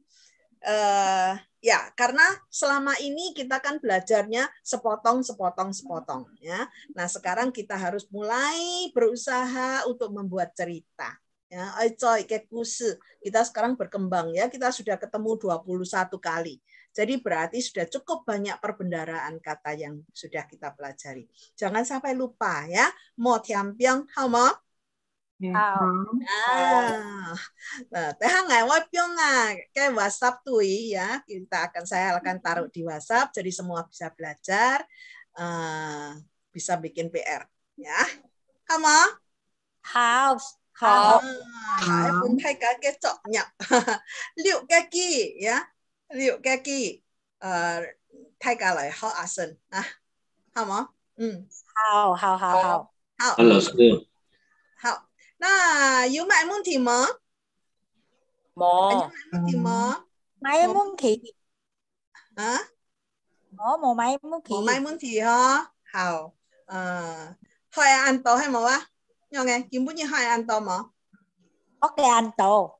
Ya, karena selama ini kita kan belajarnya sepotong ya. Nah, sekarang kita harus mulai berusaha untuk membuat cerita. Ya, kita sekarang berkembang ya. Kita sudah ketemu 21 kali. Jadi berarti sudah cukup banyak perbendaharaan kata yang sudah kita pelajari. Jangan sampai lupa ya. Mo tiampiang hao mo? Kayak WhatsApp tuh ya, saya akan taruh di WhatsApp, jadi semua bisa belajar, bisa bikin PR, ya. Kamu? House. Saya pun thay cả cái chọn nhập liệu cái kia, ya, liệu cái kia, thay cả lại họ asen, kamu? Hao. Halo, sư. Hao. Nah, you mãi muốn thì mở. Máy muốn thì. Hả? Một máy muốn thì. Một máy muốn thì hả? Hào. Hỏi ăn tổ hay mở á? Nhờ nghe, kiếm bút như hỏi ăn tổ mở. Ok ăn tổ.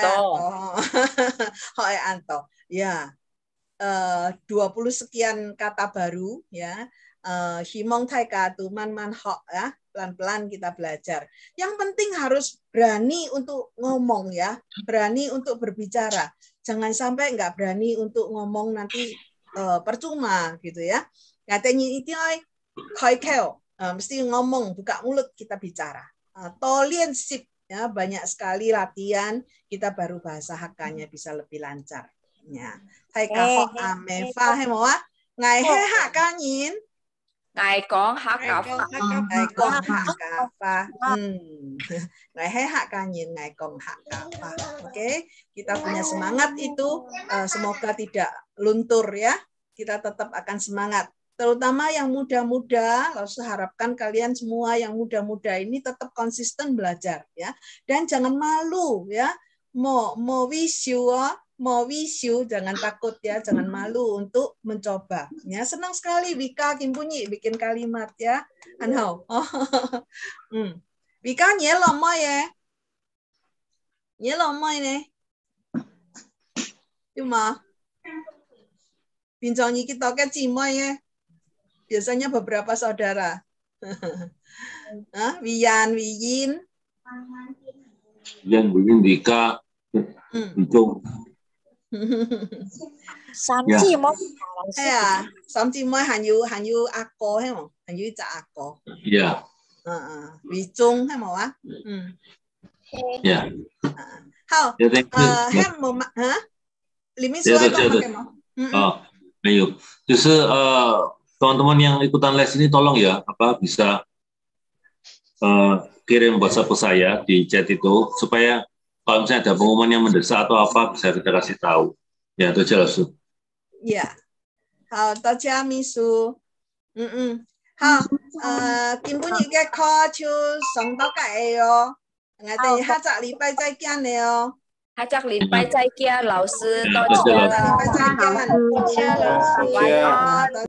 Hỏi ăn tổ. Ya. 20 sekian kata baru ya. Himong thai ka tuman man ho ya. Pelan-pelan kita belajar. Yang penting harus berani untuk ngomong ya, berani untuk berbicara. Jangan sampai nggak berani untuk ngomong nanti percuma gitu ya. Katanya itu mesti ngomong, buka mulut kita bicara. Tolien sip ya, banyak sekali latihan kita baru bahasa Hakka-nya bisa lebih lancar. Ya. Thầy cả họ ame pha hay mà ngày he Hakka nhìn. Ngài con hát cà phá. Ngài con hạ cà phá. Ngài hay hạ ca nhìn, ngài còn hạ cà phá. Oke, kita punya semangat itu, semoga tidak luntur ya. Kita tetap akan semangat. Terutama yang muda-muda, lalu harapkan kalian semua yang muda-muda ini tetap konsisten belajar ya. Dan jangan malu ya. Mau wisiu, jangan takut ya, jangan malu untuk mencoba. Ya, senang sekali Wika Kim Bunyi bikin kalimat ya. Anhau. Wika nyelo mo ya. Nyelo mo ini. Cuma pinjoni kita ke cimo ya. Biasanya beberapa saudara. Wiyan, Wiyin. Yang Wiyin, Wika, Wicung. Samchi mo. Ya, samchi mo hành yu ako hay không? Hành yu cha ako. Iya. Wicung hay không á? Ya. Hao. Hem mo hả? Limin suai kok pakai mo. Ayo. Justru teman-teman yang ikutan les ini tolong ya, bisa kirim WhatsApp ke saya di chat itu supaya kalau misalnya ada pengumuman yang mendesak atau apa bisa kita kasih tahu. Ya, itu jelas. Ya. Hao, dajiā misu. Hao, Kim Bunyi ge call chu song dao gai yo. Ngai de ha zha li bai zai jian le yo. 下集禮拜再見，老師多謝。 下集禮拜再見，謝謝老師。